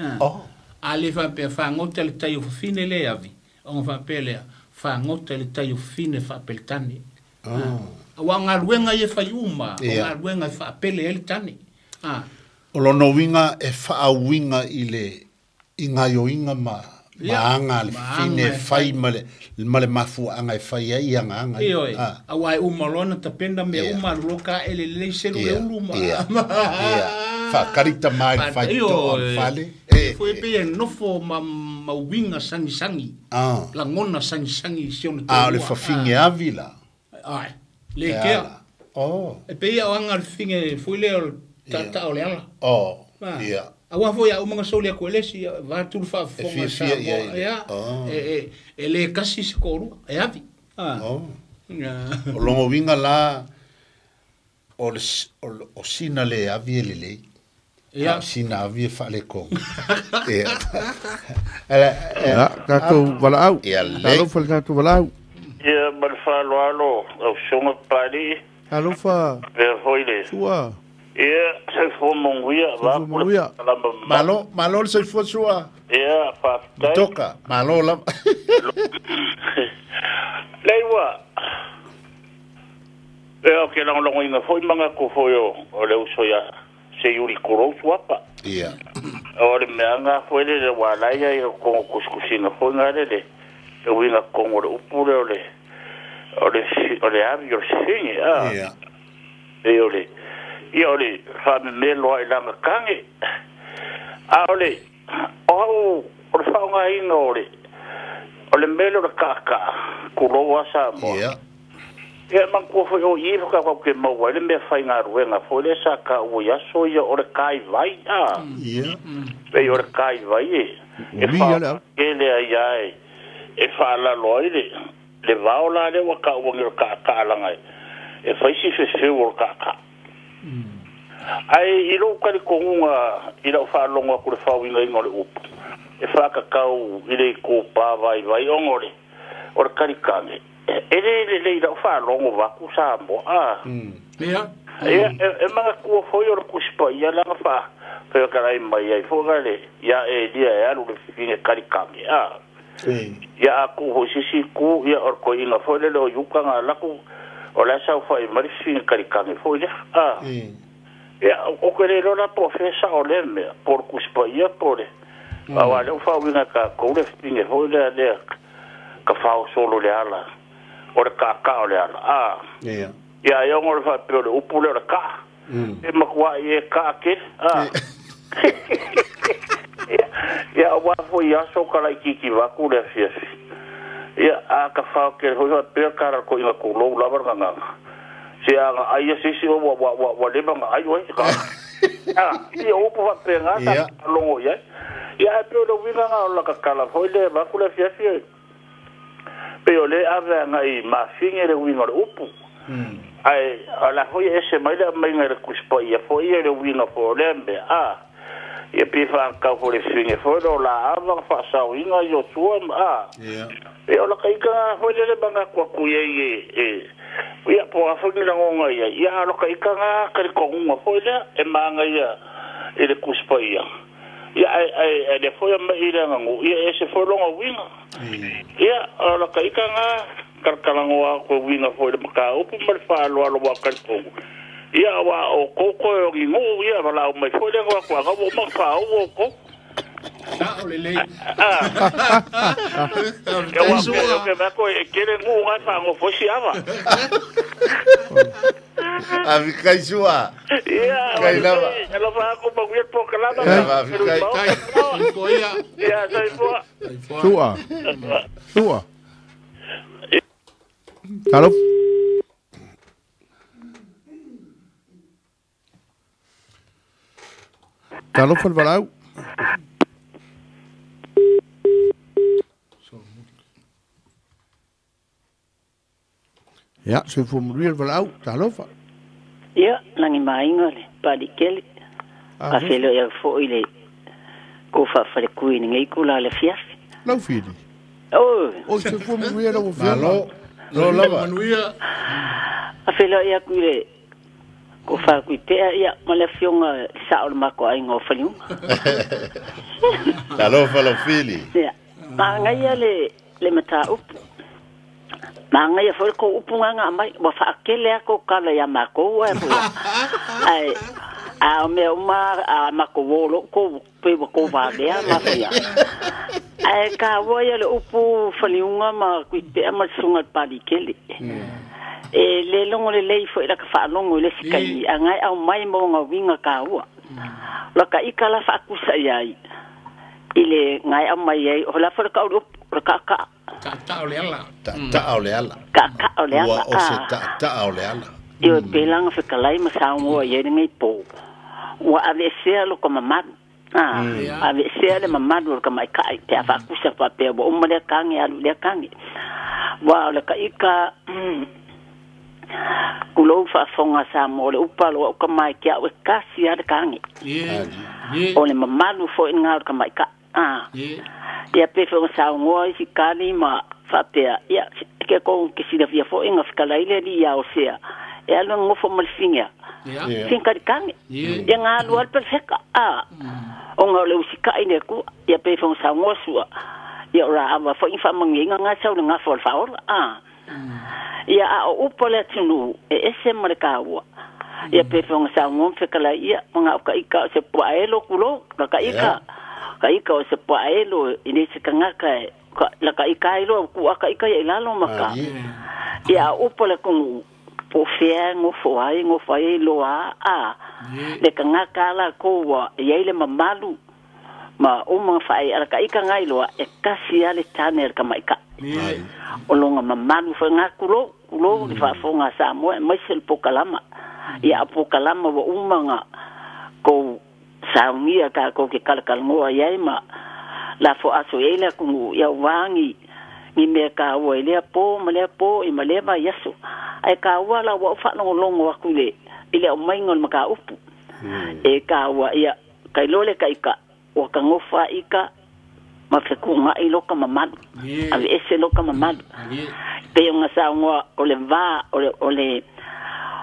Speaker 3: ale fa pe fa ngota il tai o fine le avi o fa apele fa ngota le tai o fine fa peltani wa nga luenga ye fa yuma nga luenga fa pele el tani
Speaker 2: o lo no winga e fa winga ile inga yo inga ma anga le fine fai male mafu anga e fai ai anga
Speaker 3: wa uma lona tapenda me uma loka ele le se lo uma
Speaker 2: fa karita mai fa to fale
Speaker 3: foi pe no fo ma winga sangi la ngona sangi sione
Speaker 2: le fa finge avila
Speaker 3: le ke e pe ia anga finge foi le tata ole ala awa foi a uma sole ko le si va tu fa fo ele kasi skoru e avi
Speaker 2: o longo winga la o sina le avi le sina avi fa le ko
Speaker 1: Kato walau. Halo fa kato walau.
Speaker 5: Ia malfa loalo o songa pali.
Speaker 1: Halo fa.
Speaker 5: Pe hoile.
Speaker 1: Sua.
Speaker 5: Ia se fo monguia va
Speaker 2: malo se fo sua.
Speaker 5: Ia fa
Speaker 2: toka malo la.
Speaker 5: Leiwa. Pero que não longo inga foi manga ko foyo o le uso ya se yuri kuro swapa.
Speaker 2: Ia.
Speaker 5: Ora me anga foi le wala ya ko kuskusina foi ngare le. E winga ko ngore upure ole. Ole abi yo singi
Speaker 2: Ia.
Speaker 5: E ole. I ole fa me lo ila makange. Ole. O fa nga inga ole. Ole melo kaka kuro wasa mo.
Speaker 2: Ia.
Speaker 5: E man ko foi o ir ka ke mo wale me fai nga ruenga foi le saka o ya so ya ore kai vai
Speaker 2: Ia.
Speaker 5: Pe ore kai vai e fa ele ai e fa la loire le vaola le waka o ngir ka langa e fai si se o ka ai ilo ka ko nga ilo fa longa ko fa winga ngore up e fa ka kau ile ko pa vai ongore ore kari kange ele le da fa longo va ku sambo
Speaker 3: ya
Speaker 5: e manga ku foi o ku spa ia la fa pe ka mai ai fo gale ia e dia e alu le fine karikami ia ku ho sisi ku ia or ko ina fo le lo yuka nga la ku o la sa fa mai fine karikami fo ia ia o ko le la profesa o le me por ku spa ia por awa le fa winga ka ko le fine fo le ka fa solo le ala o ka o le ala ia ia ngor fa pe o upu le ka e makua e ka ke ia wa fo ia so kala ki va ku le fie ia a ka fa ke ho pe ka ko ina ku lo la ba nga se a ai se se wa le ba ai wa ka ia o po fa pe nga ta lo ia ia pe lo vi nga la ka kala ho le ba ku le fie pe o le ave nga i ma finge le wi ngor upu ai ala ho ese mai le mai nga ku spa ia fo ia le wi nga fo lembe ia pe fa ka fo le finge fo do la ava fa sa winga yo tuam e ola kai ka ho le banga kwa ku ye ia po a fo ni la ngonga ia lo kai ka nga ka ko ngwa fo le e manga ia e le ku spa ia ai le fo ma ira ngo ia ese fo longa winga ia ola kai ka nga karkalangoa ko winga fo le maka o pu mal fa lo wa ka ko ia wa o koko o ngi ngo ia bala o mai fo le wa kwa ga mo fa o ko
Speaker 3: ta o le le
Speaker 5: ya wa ke ba ko e kere ngu ga fa ngo fo si ava
Speaker 2: Avi kai sua.
Speaker 5: ia
Speaker 2: Kai lava.
Speaker 5: ela va ko ba wi po kala ba
Speaker 3: kai fo ia
Speaker 5: ia sai fo
Speaker 1: Sua. Talo. Talo fal valau. Ja, se fu murir valau, talo fa.
Speaker 6: Ja, langi maingole, pali kele. A felo ia fo ile ko fa fa le kuini ngai kula le fiaf.
Speaker 1: Lau fili.
Speaker 6: Oh,
Speaker 1: se fu murir o fa.
Speaker 2: Lo lava.
Speaker 6: a felo ia kuile ko fa ku pe ia mala fionga sa o ma ko ai ngo faliu.
Speaker 2: Talo fa lo fili.
Speaker 6: Ja, ma ngai le mata up. Ma ngai fo ko upunga nga mai wa fa kele ko kala ya ma ko wa ai a me uma a ma ko volo ko pe ko va de ma ya ai ka wo ya le upu faliunga ma ku pe ma sunga pali kele e le longo le fo ila ka fa longo le sikai angai au mai mo nga winga ka wa la ka ikala fa ku sa yai ile ngai au mai ai hola fo ka u ka
Speaker 3: ta o le ala
Speaker 2: Ta o le ala.
Speaker 6: ka o le ala
Speaker 2: O se ta o le ala.
Speaker 6: yo pelang fa kalai ma sa mo ye ngai po wa ave se lo ko mama ave se le mama do ka mai kai te fa ku sa pa pe bo mo le kangi alu le kangi wa le ka ika kulo fa fonga sa mo le upalo ka mai kia o kasi ar kangi o le mama lu fo inga ka mai ka ia pe fo sa mo si kali ma fa pe ia ke ko ke si da via fo inga skala ile di ya o sea e alo ngo fo mal finga sin ka kangi ia nga lu al perfecta o nga le usika ine ku ia pe fo sa mo su ia ra ava fo infa manginga nga sa nga fo fa ia o upole tunu e ese markawa ia pe fo sa mo fe kala ia nga ka ika se po aelo kulo ka ika o se po aelo ini se kanga la ka ika ilo ku aka ika ia lalo maka ia upole ku po fe ngo fo ai lo le kanga kala ko wa ia ile mamalu ma uma fai ala ka ika ngai lo e kasi ale taner ka maika o longa mamalu fa nga kulo ni fa fonga sa mo mai sel pokalama ia pokalama wa uma nga ko saungia ka ko ke kalkal mo ai ma la fo aso ele ku ia wangi ni me ka wo ele po i male ba yesu ai ka wala wa fa no longo wa kule ile o mai ngol maka upu e ka wa ia kai lole kai ka o ka ngofa ika ma fe ku nga ilo ka mamad ave ese lo ka mamad pe nga sa ngo o le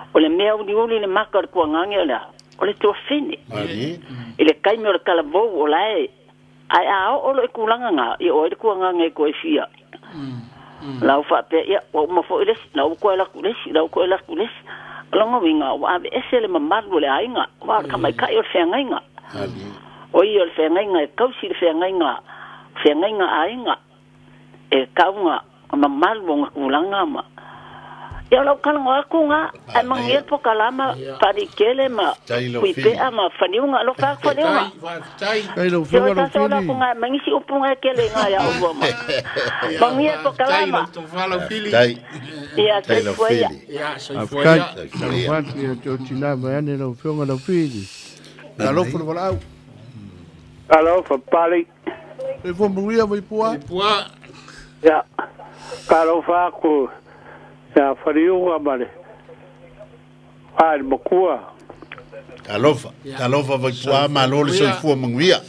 Speaker 6: O le mea uli le maka le kuangange o le tua fini. I le kaimi o le kalavou o lae. Ai o lo e kulanga ngā, i o e le kuangange koe fia. Lau whape, ia, o mafo i lesi, lau koe laku lesi. Longa winga, o ave ese le mamaru le ainga, o a kamai kai o le whengainga. O i o le whengainga, e kausi le whengainga ainga. E kaunga, mamaru o ngā kulanga ma. Ia lau kalanga aku ngā, ai mangia po kalama, pari kele ma, kuipea ma, whaniunga, lo whak whaniunga.
Speaker 1: Kai lau whiunga lau
Speaker 6: Ia tato ngā, mangisi upunga kele ngā ia uwa ma. Mangia po kalama. Ia, sai fuaia.
Speaker 1: Afkai, whanti a tō tina mai ane lau whiunga lau whiri. Ka lofu le walau.
Speaker 7: Alo, whapari.
Speaker 1: E whamungia mai pua.
Speaker 7: Ia, ka lau whaku. Ya fariunga mare. Ai makua.
Speaker 2: Talofa vai pua ma lo le soifua manguia.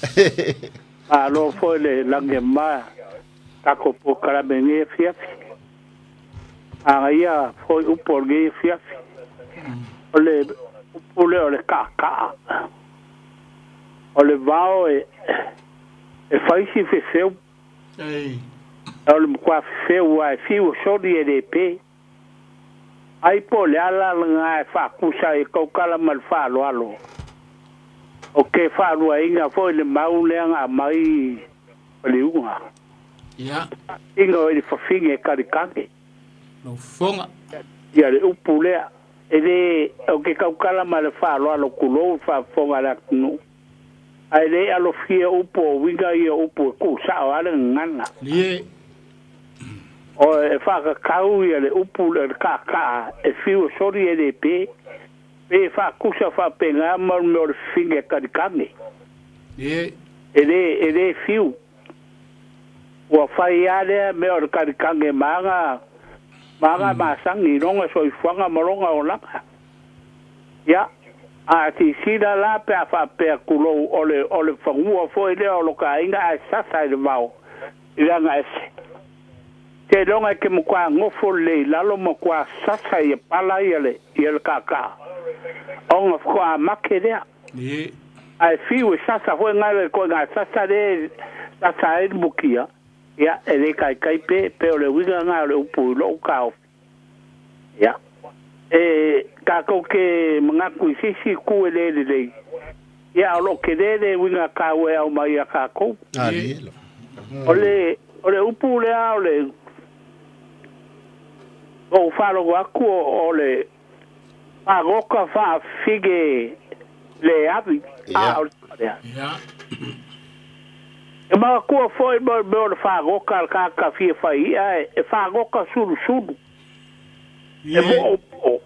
Speaker 7: Lo foi le lange ma. Tako po karamengi fiafi. Ia foi upolge fiafi. Ole upole ole kaka. Ole vao e faisi fefeu. Ole mkwa fefeu ai fiu sodi EDP. Ai po le ala nga fa kusa e kokala mal fa lo alo. O ke fa lo inga foi le maule nga mai le unga.
Speaker 3: Ya.
Speaker 7: Inga o le fafinge karikange.
Speaker 3: No fonga.
Speaker 7: Ya le upule ele o ke kokala mal fa lo alo kulo fa fonga la no. Ai le alo fia upo winga ia upo kusa ala ngana.
Speaker 3: Ye.
Speaker 7: O e whaka kau ia le upu le kaka e whiu sori EDP pe whakusa whapenga mau me o le whinge karikange.
Speaker 3: Ye.
Speaker 7: E le whiu. Ua whai alea me o le karikange maanga maasangi ronga so i whanga maronga o laka. Ia. A ti sida la pe a whapea kulou o le whangua fo i lea o loka inga a sasa i le mau. I ranga ese. Te longa ke mukwa ngofo le lalo mukwa sasa ye pala yele yele kaka. Onga kwa makerea.
Speaker 3: Ye.
Speaker 7: Ai fiu sasa foi ngale ko nga sasa de sasa e bukia. Ya ele kai pe ole wiga nga le upu lo ka. Ya. Ka ko ke mga ku sisi ku le. Ya lo ke de wiga ka we au mai ka ko.
Speaker 2: Ali.
Speaker 7: Ole upu le ole o falo waku ole pagoka fa fige le avi
Speaker 3: Ya.
Speaker 7: e ma ko foi mo fa goka ka fi fai e fa goka sulu e mo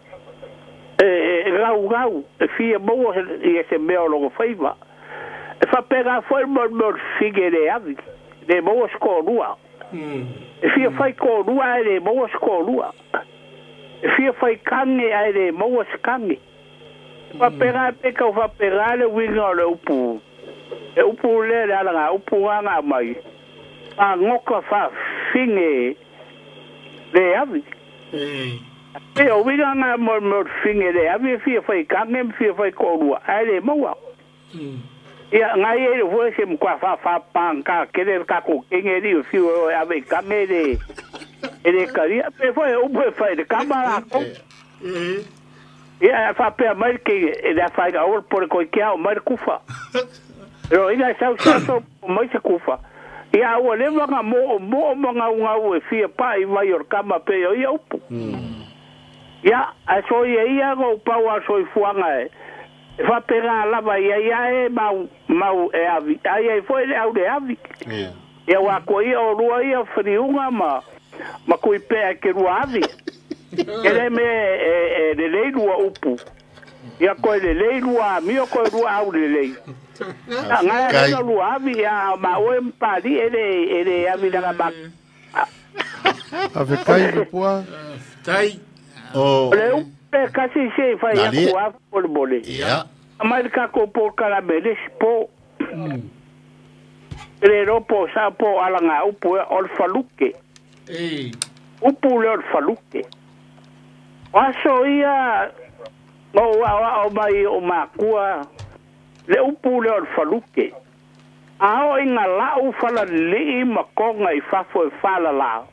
Speaker 7: gau e fi mo e se me lo faiva e fa pega foi mo fige le avi de mo scorua e fi fai ko rua e mo scorua e fi fai kange e mo skange fa pega fa pega le winga le upu e upu le ala upu nga mai a ngoka fa finge le avi e o winga nga mo finge le avi fi fai kange fi fai ko rua e mo ia ngai e voi se mkwa fa panka kele ka ko kenge ri fi o ave kamere ele karia pe foi o pe fai de kamera ko ia fa pe mai ke ele fa ga or por ko ke o mai kufa pero ina sa mai se kufa ia o le nga mo nga o fi pa i vai or kama pe ia upu ia a so ia go pa wa so fuanga fa pega lava ia mau e avi ai foi le au de avi e wa ko ia o rua ia friunga ma ko ipe ke rua avi ele me de le rua upu ia ko le rua mi ko rua au le nga rua avi ia ma o empadi ele avi da ba
Speaker 1: Ave kai de poa.
Speaker 3: Tai.
Speaker 7: Le kasi se fa ia ko por bole
Speaker 2: Ya.
Speaker 7: Amerika ko por carameles po Europa sa po alanga upu ol faluke upu le ol faluke Aso ia o mai o makua le upu le o faluke. Ao inga lau fala li makonga I fafo e fala lao.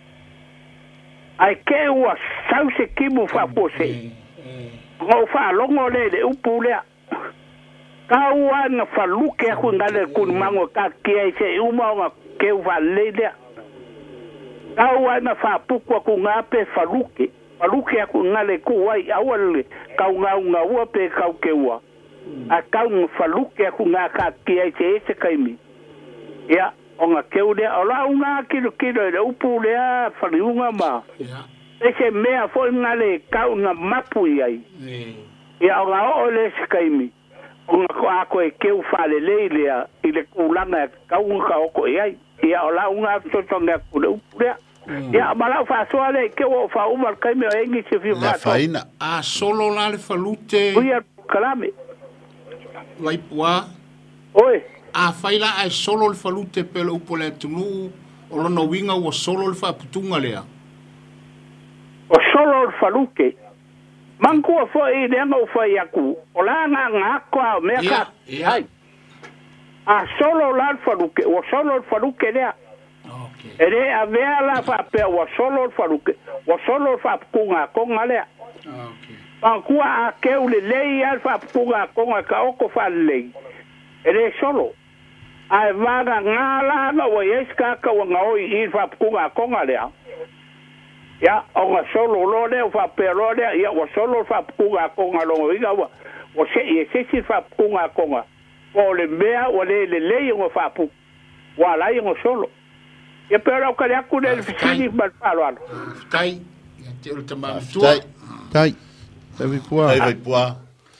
Speaker 7: Ai ke ua sause kimu fafo se. Ngau fa longo le upu lea. Ka ua nga faluke aku ngale kun mango ka kia se uma nga ke uva le lea. Ka ua nga fa puku aku ngape faluke. Faluke aku ngale ku wai awale kau ngau ua pe kau ke ua. A kau faluke aku ngā ka kia se ese kaimi. Ia, o ngā keu lea, o la unga kilo e upu lea whaliunga ma. Ese mea fo ngale kau ngā mapu iai. Ia, o ngā o le se kaimi. O ngā ko ako e keu whale lei lea, I le kulanga kau ngā oko iai. Ia, o la unga sotonga kule upu lea. Ia, malau whasoa le keu o whaumar kaimi o engi se whiwhato.
Speaker 2: La faina.
Speaker 3: A solo la le falute.
Speaker 7: Uia kalame.
Speaker 3: Waipua.
Speaker 7: Oi.
Speaker 3: A faila ai solo le falute pele upo le tunu o lona winga ua solo le whaputunga lea.
Speaker 7: O solo le faluke. Mankua fo I leanga o whai aku. O la ngā koa o mea ka. Ai. A solo la le faluke. O solo le faluke lea. E re a vea la whapea o solo le faluke. O solo le whapukunga konga lea. Mankua a keu le lei al whapukunga konga ka oko whalei. E re solo. Ai vaga ngala na wa yeska ka wa ngoi I fa kunga konga lea. Ya o nga solo lo le fa pero le ya wa solo fa kunga konga lo winga wa. O se ye se fa kunga konga. O le mea o le o fa pu. Wa la yo solo. Ya pero ka le aku le fini mal palo.
Speaker 3: Tai. Ya te o te ma tu.
Speaker 1: Tai. Vai pua.
Speaker 2: Vai pua.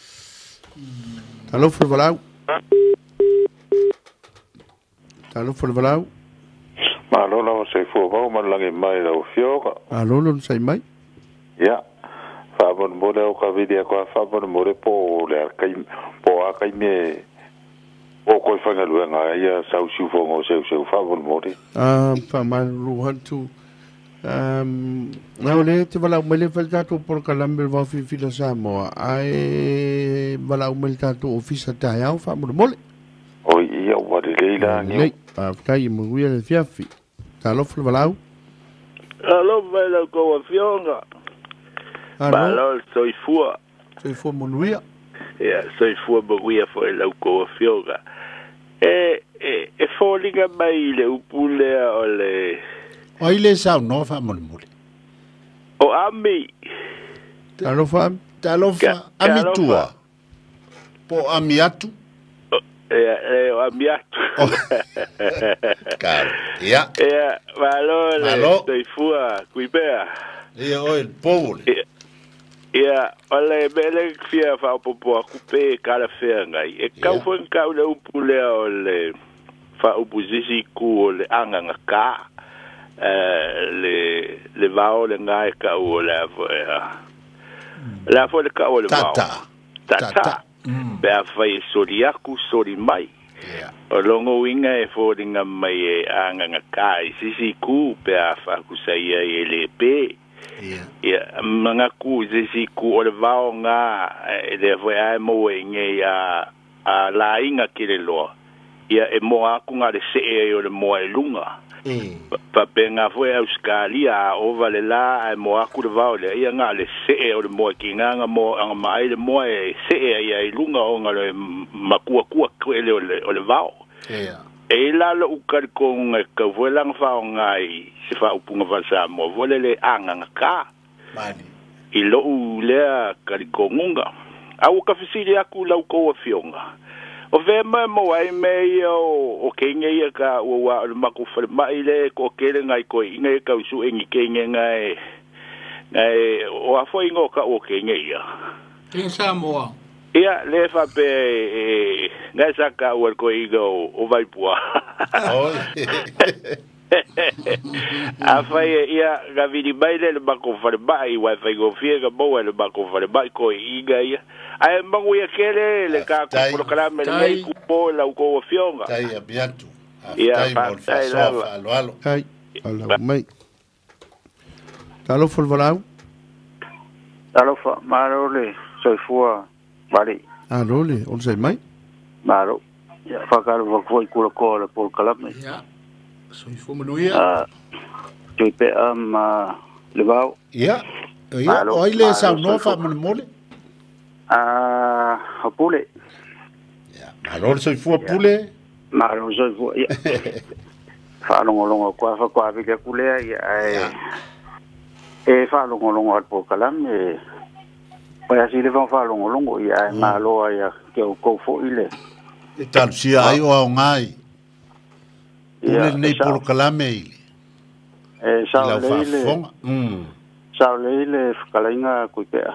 Speaker 1: Alô, Forvalau. Alô, Forvalau.
Speaker 8: Alô, não sei for mas lá em mais o fioga.
Speaker 1: Alô, não sei mais.
Speaker 8: Ya. Fabon mole o kavidia ko fabon mole po le kai po a kai me o ko fanga luenga ia sau siu fongo seu fabon mole.
Speaker 1: Pa malu hantu. Na ole te vala umele faltato por calamber va fi fila Samoa. Ai vala umele tato ofisa tai au fa mole.
Speaker 8: Oi, ia o leila ni.
Speaker 1: Kai mo ia le fiafi. Alô, Forvalau.
Speaker 9: Alô, vai ko fionga. Alô, soi fua.
Speaker 1: Soi fua monuia.
Speaker 9: Ja, soi fua monuia foi la ko fionga. E foliga mai le upule ole.
Speaker 2: O ile sa no fa mole.
Speaker 9: O ami.
Speaker 1: Alô, fam.
Speaker 2: Alô, fa. Ami tua. Po ami atu.
Speaker 9: O ami atu.
Speaker 2: Cara. Ja.
Speaker 9: Ja, valole. Soi fua, kuibea.
Speaker 2: Ia oi, poule.
Speaker 9: Ia, ole mele fia fa popo akupe kala fea ngai. E kau foi kau le upule ole fa opozisi ku ole anga ka. Le vao le ngai ka o la fo le ka o le vao. Tata. Bea fai sori aku sori mai. O longo winga e fo ringa mai e anga ka. Sisi ku bea fa kusai e le pe. Ia mga ku sisi ku o le vao nga e le foi ai mo e nge a la inga kile loa. Ia e mo aku nga le se e o le mo e lunga. Pa penga foi Australia o vale la e mo aku le vao le ia nga le se e o le mo ki nga mo anga mai le mo e se e ia i lunga o nga le makua kua kwele o le vao. E la lo ukar kong ka volang fa ngai se fa upunga vasa mo vole le anga ka.
Speaker 2: Mani.
Speaker 9: I lo u le ka kongunga. Au ka fisili aku la ko fionga. O ve mo ai me o kenge ia ka o wa ma ku fa mai le ko kele ngai ko inge ka su engi kenge ngai o a foi ngo ka o kenge ia.
Speaker 3: Tin Samoa.
Speaker 9: Ia le fa pe ngai sa ka o ko igo o vai pua. A fai ia ga vidi baile le bako fa mai wa fai go fiega bo le bako fa mai ko iga ia. Ai mangu ia kele le ka ko kala me le ku po la ko fionga.
Speaker 2: Tai abiatu.
Speaker 9: Ia
Speaker 2: tai alo.
Speaker 1: Ai, alo mai. Alô, Forvalau.
Speaker 10: Alofa, maro le soifua mari.
Speaker 1: Alo le, o sai mai?
Speaker 10: Maro. Ya whakaru wakoi kura koa le pol kalame.
Speaker 3: Ya, soifua manuia.
Speaker 10: Tui pe le vau.
Speaker 2: Ya, ya, o ile sa no fa mole.
Speaker 10: Pule.
Speaker 2: Ya, maro soifua pule.
Speaker 10: Maro soifua, ya. Whanongolongo kwa whakua vile kulea, ya. Whanongolongo at pol kalame, Paya si le fa longo ia malo ia ke o ko fo ile.
Speaker 2: E tal si ai o ngai. Ile nei por kalame ile.
Speaker 10: Sa le. Sa le kalainga ku pe.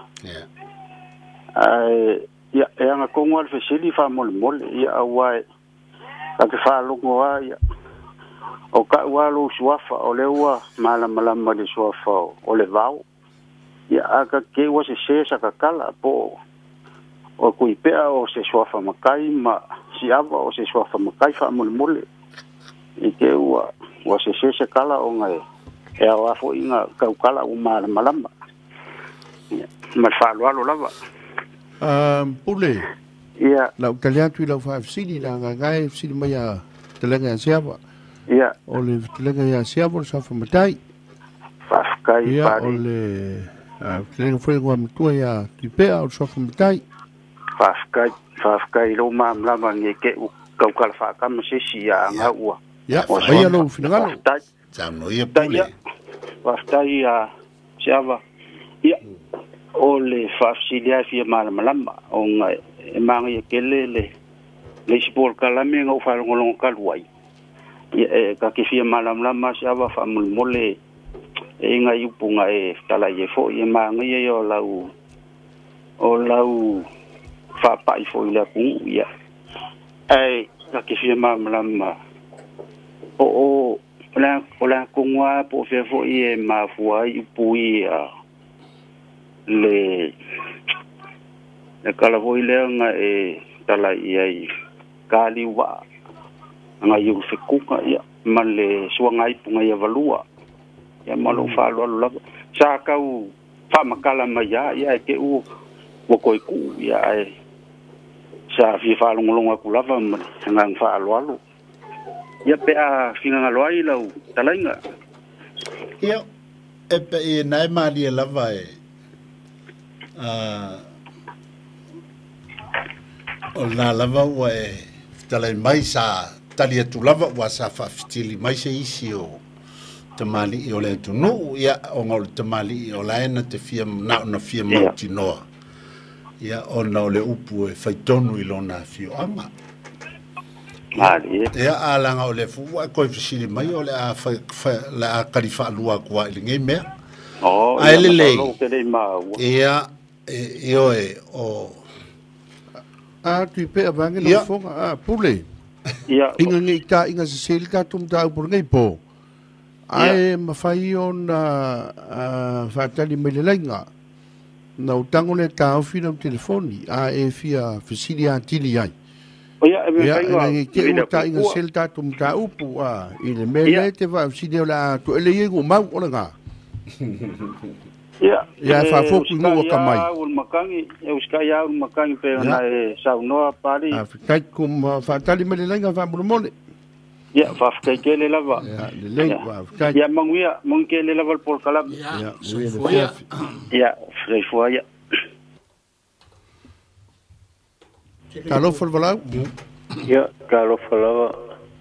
Speaker 10: Ia nga ko ngol fe sili fa mol ia wai. Ka fa longo ia. O ka wa lo swafa o le wa mala le swafa o le vau. Ya aka ke wa se sa ka kala po o ku ipea o se swafa makai ma si ava o se swafa makai fa mole i ke wa se kala o ngai e wa fo inga ka kala o malama ma fa lo lava
Speaker 1: pule
Speaker 10: ya
Speaker 1: la utalian tu la fa sini la ngai sini mai ya telenga siapa
Speaker 10: ya
Speaker 1: o le telenga ya siapa sa fa matai
Speaker 10: fa kai
Speaker 1: ya o le Kena foi ngwa mtua ya tipea o sofa mtai.
Speaker 10: Fafkai lo mam lama ngeke kau kala fa kam sisi ya nga ua.
Speaker 1: Ya, ai lo finagalo.
Speaker 2: Jamno ia pule.
Speaker 10: Fafkai ya siava. Ya. Ole fafsilia fi malama o nga emang ye kelele. Le sport kala me nga fa ngolong kalwai. Ya ka ke fi malama siava fa mole. Inga yupunga tala ye fo ye manga ye o lau fa pai fo ile ku ya ka ke fi mamlama o la kungwa po fe fo ye ma fo yupu ya le kala fo ile nga tala ye kali wa nga yu se kuka ya male suanga ipunga ye valua ya malo fa lo sa ka u fa makala ma ya ke u wo ko ku ya sa fi fa lo ngolonga ku lava ngang fa lo ya pe a finga lo ai lo talainga
Speaker 2: ya e pe e nai mali lava o la lava wa talai mai sa talia tu lava wa sa fa fitili mai se isi o tamali o le tunu ia o ngol tamali o la ena te fia na fia mautinoa ia o na o le upu e faitonu i lona fio ama ia alanga o le fua koe fisili mai o le a kalifa alua kua ili ngei mea a ele lei ia io e o
Speaker 1: a tu pe avange no fonga pule inga ngei ta inga se selta tum ta por ngei po ai mafai ona fatali melelenga na utango le tau fina telefoni a fia fisilia tili ai
Speaker 10: ia e
Speaker 1: ai ke uta inga selta tum ta upu ile mele te va fisilia la to ele yengo mau ona nga ia fa foku no kamai
Speaker 10: ul makangi e uska ya ul makangi pe na saunoa pari
Speaker 1: kai kum fatali melelenga va mole
Speaker 10: ya fafkai ke le lava ya mangwia mong ke le lava por kalam ya frefoia ya
Speaker 1: Carlo Falvala
Speaker 11: ya Carlo Falvala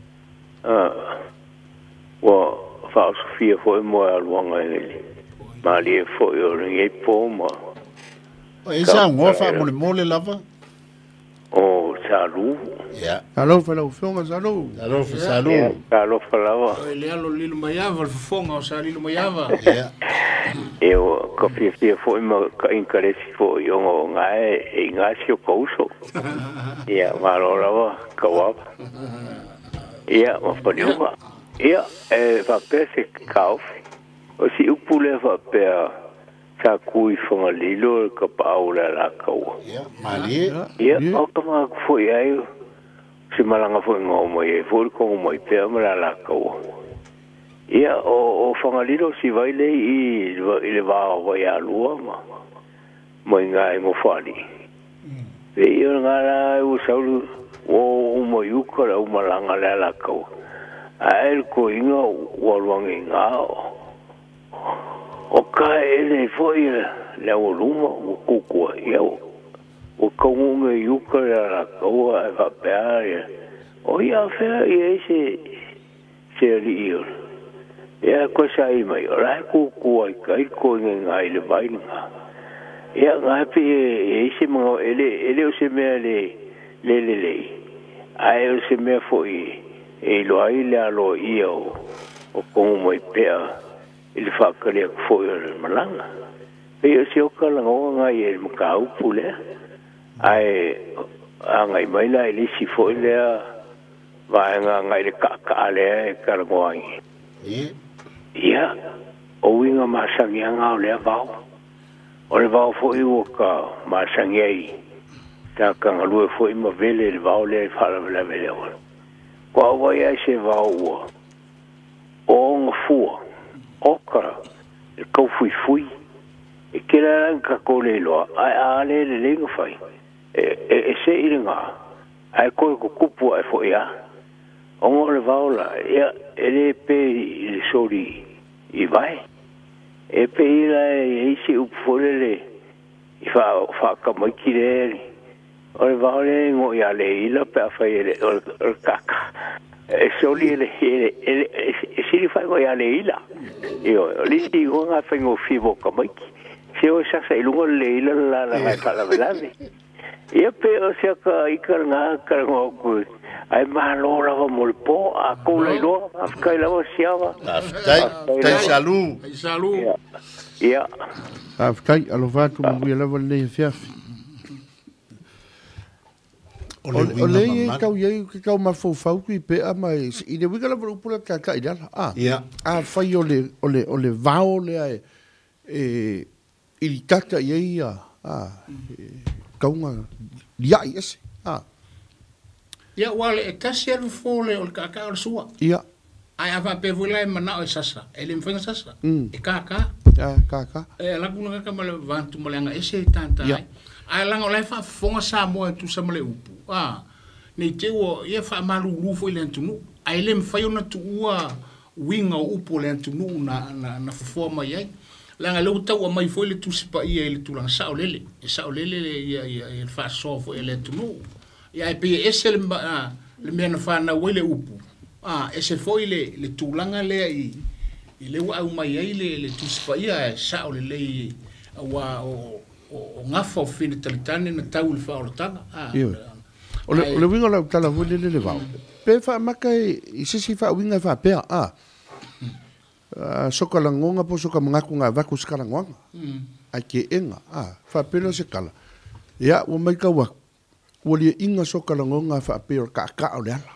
Speaker 11: wa fa Sofia foi mo alwanga ele mali foi o ngai poma
Speaker 2: esa ngofa mole lava
Speaker 11: o salu
Speaker 2: ya
Speaker 1: Carlo Falvala fonga salu
Speaker 11: Carlo Falvala
Speaker 3: ele alo lilo maiava fonga o sa lilo maiava
Speaker 2: ya
Speaker 11: eu coffee foi mo interesse foi o ngai ngasio couso ya malora kawa ya o poniuma ya va pese kauf o si upule va per sa kui fonga lilo ka paula la kawa
Speaker 2: ya mali
Speaker 11: ya o kama foi ai si malanga foi ngomo e foi ko mo i pe mala la kawa ya o fonga lilo si vai le i le va ya lua ma mo ngai mo fali e yo ngala u saulu o mo yuko la malanga la ko ai ko ingo wo luanga o ka ele foi le o luma o kuku yo o kongo yuko la ko va per o ia fe se rio ya ko sai mai ora kuku ai kai ko ngai le bainga ya ngapi ese mo ele o se me le ai o se me foi e lo ai le alo io o como mai pea ele fa que foi o malanga e se o kala nga e mo ka upule ai ngai mai la ele si foi le va ngai le ka le ka ngoi ya o winga masangi nga le va o le va foi o ka masangi ta ka ngalu foi mo vele le va le fa le vele kwa waya se va o fu okra e ko fui e kera ka ko le lo a le le fai e se iringa ai ko kupu ai fo ya o mo le va la ya ele pe le sori i vai e pe ila e se up folele i fa ka mo kire o le va le ngo ya le ila pe fa ele o kaka e soli ele se li fa ngo ya le ila io li di ngo fa ngo fibo ka mo se o sa se lungo le ila la fa la velave e pe o se ka ikarnga ka ngo ku ai malo la mo po a ko le lo a ka la o siava
Speaker 2: tai salu
Speaker 11: ya
Speaker 1: aftai alo vatu mo ia lava le fiafi o le kau ye kau ma fau ki pe a mai i le wika lava upula ka ida a fai o le vao le i tata ye kau nga ia ese
Speaker 3: ia wale e kasi alu fole o le kaka o le sua
Speaker 1: ia
Speaker 3: ai ava pe vula e mana o sasa ele mfenga sasa e kaka
Speaker 1: kaka
Speaker 3: e la kuna kaka male vantu male anga ese tanta ai langa o le fa fonga sa mo tu sa male upu nei te o ia fa malu rufo ile tunu ai le mfai ona tu ua winga upu le tunu na fo mai ai langa le uta o mai foi le tu sipa ia ile tu langa sa o lele ia fa so fo ile tunu ia pe ese le mena fa na wele upu ese foi le tulanga le i le wa mai ai le tu sipa ia sa o le wa o ngafa o fine talitane na tau le fa o tanga
Speaker 1: o le winga la tala wele le va pe fa maka i sisi fa winga fa pe soka la ngonga po soka mangaku nga vaku skala ngonga ai ke enga fa pelo se kala ia o mai ka wa o le inga soka la ngonga fa pe ka o le ala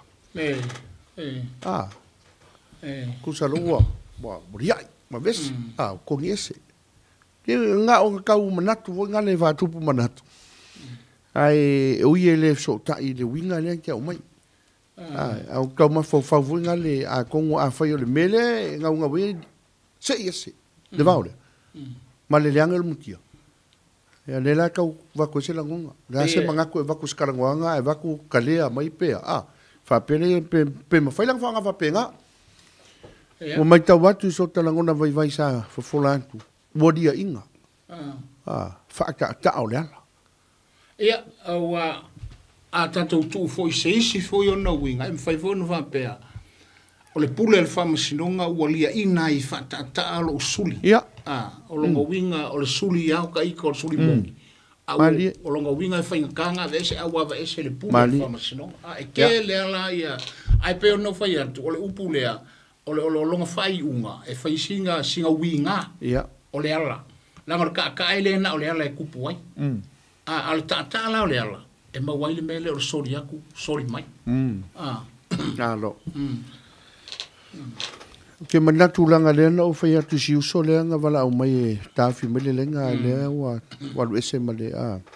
Speaker 1: ku sa lo wa bria ma ves ko niese ke nga o ka u manatu vo nga le va tu pu manatu ai o ye le so ta i le winga le ke o mai au ka ma fo fa vo nga le a kongo a fa yo le mele nga nga we se ese le va ole ma le anga le mutia ya le la ka va ko se la ngonga ga se manga ko va ko skala ngonga e va ko kalea mai pe fa pele pe ma fa lang fa nga fa pe nga o mai ta watu so ta ngona vai sa fo folantu wo dia inga fa ka ta ole ala
Speaker 3: ia au a tatou tu foi seisi foi ona winga e fai foi no va pe o le pule le fama sinonga ua lia ina i whatataa lo suli.
Speaker 1: Ia.
Speaker 3: O longa winga o le suli au ka ika o le suli mongi. O longa winga e whainga kanga vese au awa ese le pule le fama sinonga. E ke lea la ia. Ai peo no whai atu o le upu lea. O le longa whai unga. E whai singa winga.
Speaker 1: Ia.
Speaker 3: O le ala. Langa ka ele na o le ala e kupu ai. A le tata ala o le ala. E mawaile mele o le sori aku. Sori mai.
Speaker 1: Alo. Ke manatu langa lena o fai atu si uso leanga wala au mai e tafi mele lenga lea walu ese male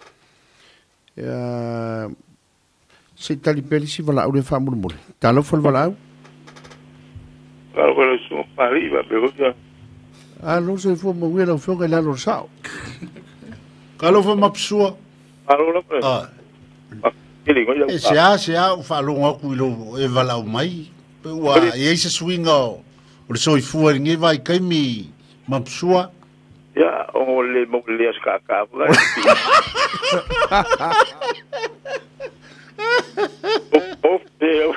Speaker 1: se tali peli si wala au le whamuru mole. Talo fol wala au?
Speaker 8: Talo wala sumo pari ba pero ya.
Speaker 1: Lo se fo mo wela o fionga lalo sao.
Speaker 2: Kalau fa mapsua.
Speaker 9: Alo la pe.
Speaker 2: Ah. E se a fa longa ku lo e vala mai. Pe wa e se swinga. O le soifua nge vai kai mi mapsua.
Speaker 9: Ya, o le mo le ska ka. O pe.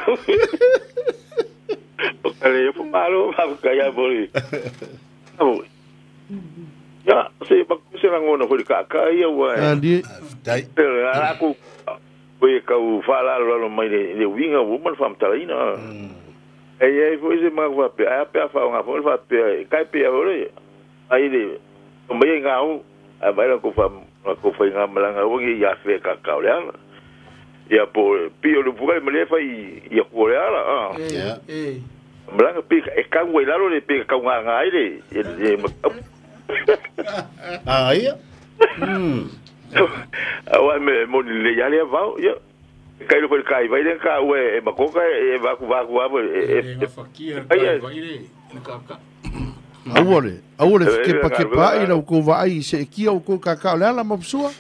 Speaker 9: O kale fo malo ha ka ya boli. Abo. Ya, se ba ku se ngona ho ka ka ia wa.
Speaker 1: Ali.
Speaker 2: Dai.
Speaker 9: Ala ku we ka u fala lo mai le winga wo man fam talina. E foi se ma va pe a pe fa nga fo fa pe kai pe a ore. Ai le mai nga u a vai ko fa nga malanga wo ya fe ka ka le ala. Ya po pio lu puga me le fa i ko le ala.
Speaker 2: Ya.
Speaker 9: Malanga pe e ka we la lo le pe ka nga nga ai le.
Speaker 2: Ai.
Speaker 9: Awa me mo le ya le va ya. Kai lo kai vai le ka we e makoka e va ku
Speaker 3: e fakir kai vai le ka ka
Speaker 1: Awole ke pa ila ko vai se kia ko ka ka la mapsua.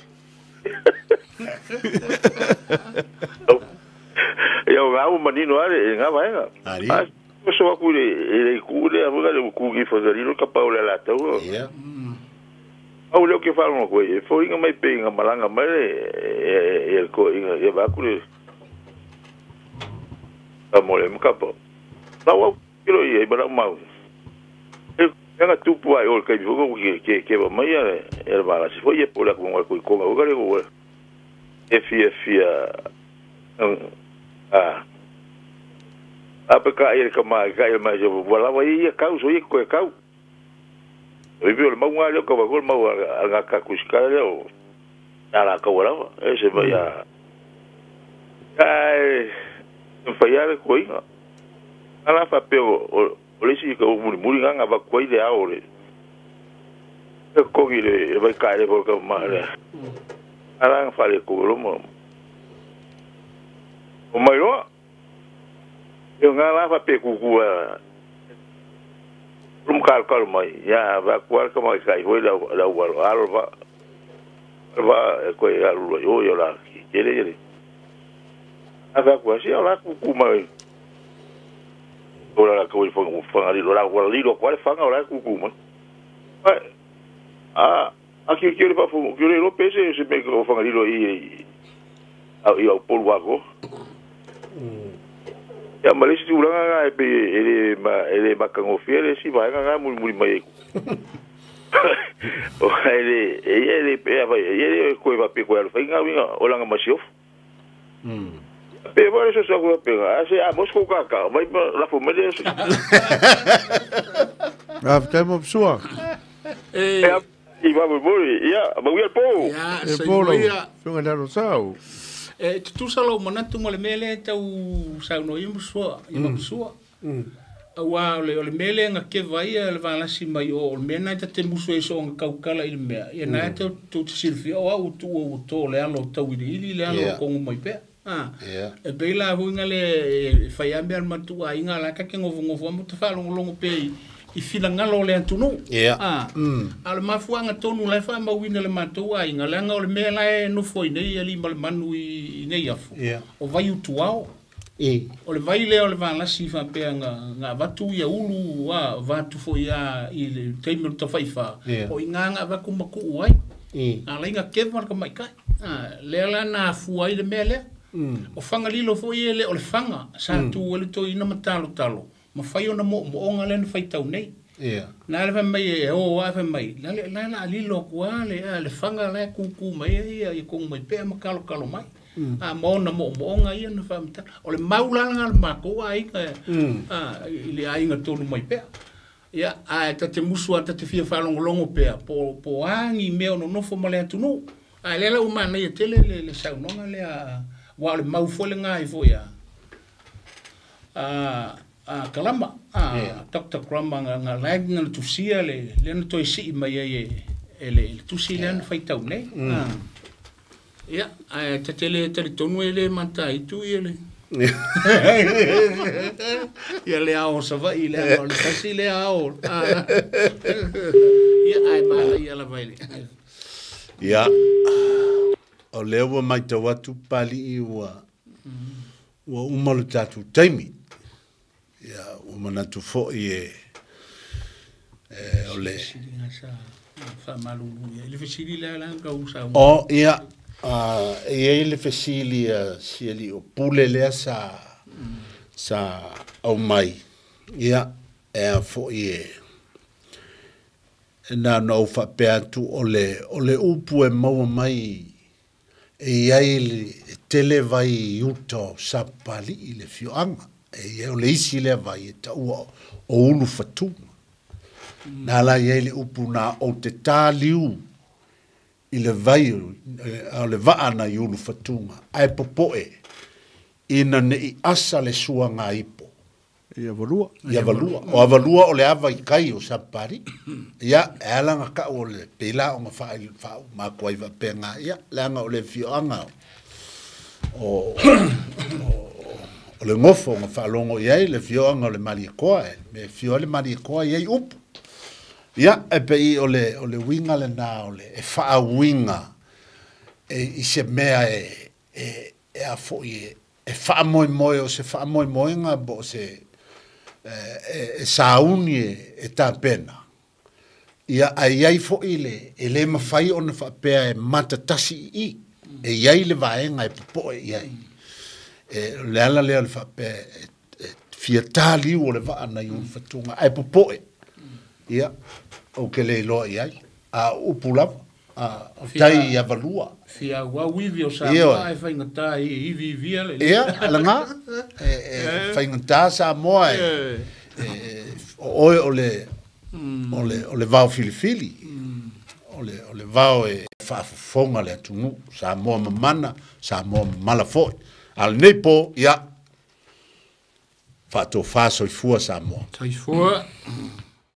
Speaker 9: Ya ga o manino ale nga vai nga.
Speaker 2: Ari.
Speaker 9: So ku le avoga le ku ki fa le ka pa la ta.
Speaker 2: Ya.
Speaker 9: Au le ke fa no ko e fo inga mai pe nga malanga mai e ko inga e va ku le. Amore mo kapo. Na wa kilo e bara mau. Nga tupu ai ol kai vogo ke ba mai e ba la si foi e pola con ko ko ga le go e fia a pe ka e ka mai jo vola vai e ka so e ko ka o vi o mau ngale ko ba ko mau ga ka kuskale o ala ka wala e se vai a ai fa ya ko inga ala fa pe o le si ko muri nga ba ko ide a ore ko gile vai ka le ko ma ala fa le ko lo mo o mai ro eu nga la fa pe ku rum kal mai ya va ko ka mai kai ho la wa alva ko ya lo yo la ele ava ko si ala ku mai ora la ko i fa ali la ko li ko fa ora ku ma aqui que ele vai fazer que ele não pensa se me que fa ali i au pol wago ya malesi tu la e ele ma kango fiere si vai nga muri mai o ele pe vai ele ko va pe ko al fa nga winga o la nga masiof pe va eso so ko pe ase a mos ko ka vai la fo me eso
Speaker 1: After mapsua.
Speaker 9: I va bori ya ba wi al po
Speaker 3: ya
Speaker 1: E
Speaker 3: se
Speaker 1: polo.
Speaker 3: ia
Speaker 1: Funga da rosau.
Speaker 3: tu salo manatu mo le mele tau sa no i musua i musua wa le mele nga ke vai le va la si mai o mena te musu e so nga kaukala i me e na te tu silfi o au tu o to le alo tau i le alo ko mo pe e bela hunga le fai ambe al matu a inga la ka ke ngovo mo te fa longo pe i fila ngalo le antunu al mafuanga tonu le fa ma wina le matu a inga le ngalo le mela e no foi nei ali mal manu i nei afu o vai utuao o le vai le o le va si fa pe nga vatu ia ulu wa vatu foi ia i le teimel to faifa o inga va ku maku wai a le nga ke mar ka mai kai le la na fu ai le mele o fanga lilo foi ele o le fanga sa tu ele to ina matalo ma fai ona mo onga le fai tau nei na le mai e o wa fa mai la lilo kwa le fanga le ku mai ia i ku mai pe ma kalo mai a mo na mo onga ia na fa mata o le maulanga ma ko ai ka ile ai nga tonu mai pe ia a te musu ata te fia fa longo pe po angi me no fo male tunu a le la uma nei tele le sa no le a wa le mau fo le ngai fo ia kalama Dr. Krama nga lag nga tu sia le no to si mai ele tu si le fai tau nei ia te tele tonu ele manta i tu ele ia le ao sa va ile ao le kasi le ao ia ai ma ia la vai
Speaker 2: Ia, o leo wa mai tau atu pali i ua umalu tatu taimi. Ia, umanatu fo i ole. O, ia, ia le fesili siali o pule lea sa au mai. Ia, fo i na no fa peatu ole upu e maua mai iai le tele vai uto sapali i le fioanga o le isi le vai e ta ua o ulu fatunga na la iai le upu na o te tāliu i le vai o le vaa na i ulu fatunga ai popoe ina ne i asa le suanga ipo
Speaker 1: ia valua
Speaker 2: o avalua o le ava i kai o sapari ia elanga ka o le pela o fa ma koi va penga ia langa o le fioanga o le ngofo ma fa longo ia le fioanga o le mali koa me fio le mali koa ia up ia e pe o le winga le na o le e fa winga i se mea e a fo e fa moi o se fa moi nga bo se sauni e ta pena ia ai fo ile ele mafai ona fa pe matatasi i e ia le vaenga e popo ia le ala le fa pe fiatali o le va na yu fatunga ai popo ia o ke le lo ia a upula a tai ia valua
Speaker 3: fia wa wivi o sa ai fa ngata i vivia le
Speaker 2: ia alanga fa ngata sa mo o le vao filifili o le vao e fa fonga le tunu sa mo mana sa mo mala fo al nepo ia fa to fa so fua sa mo
Speaker 3: so fua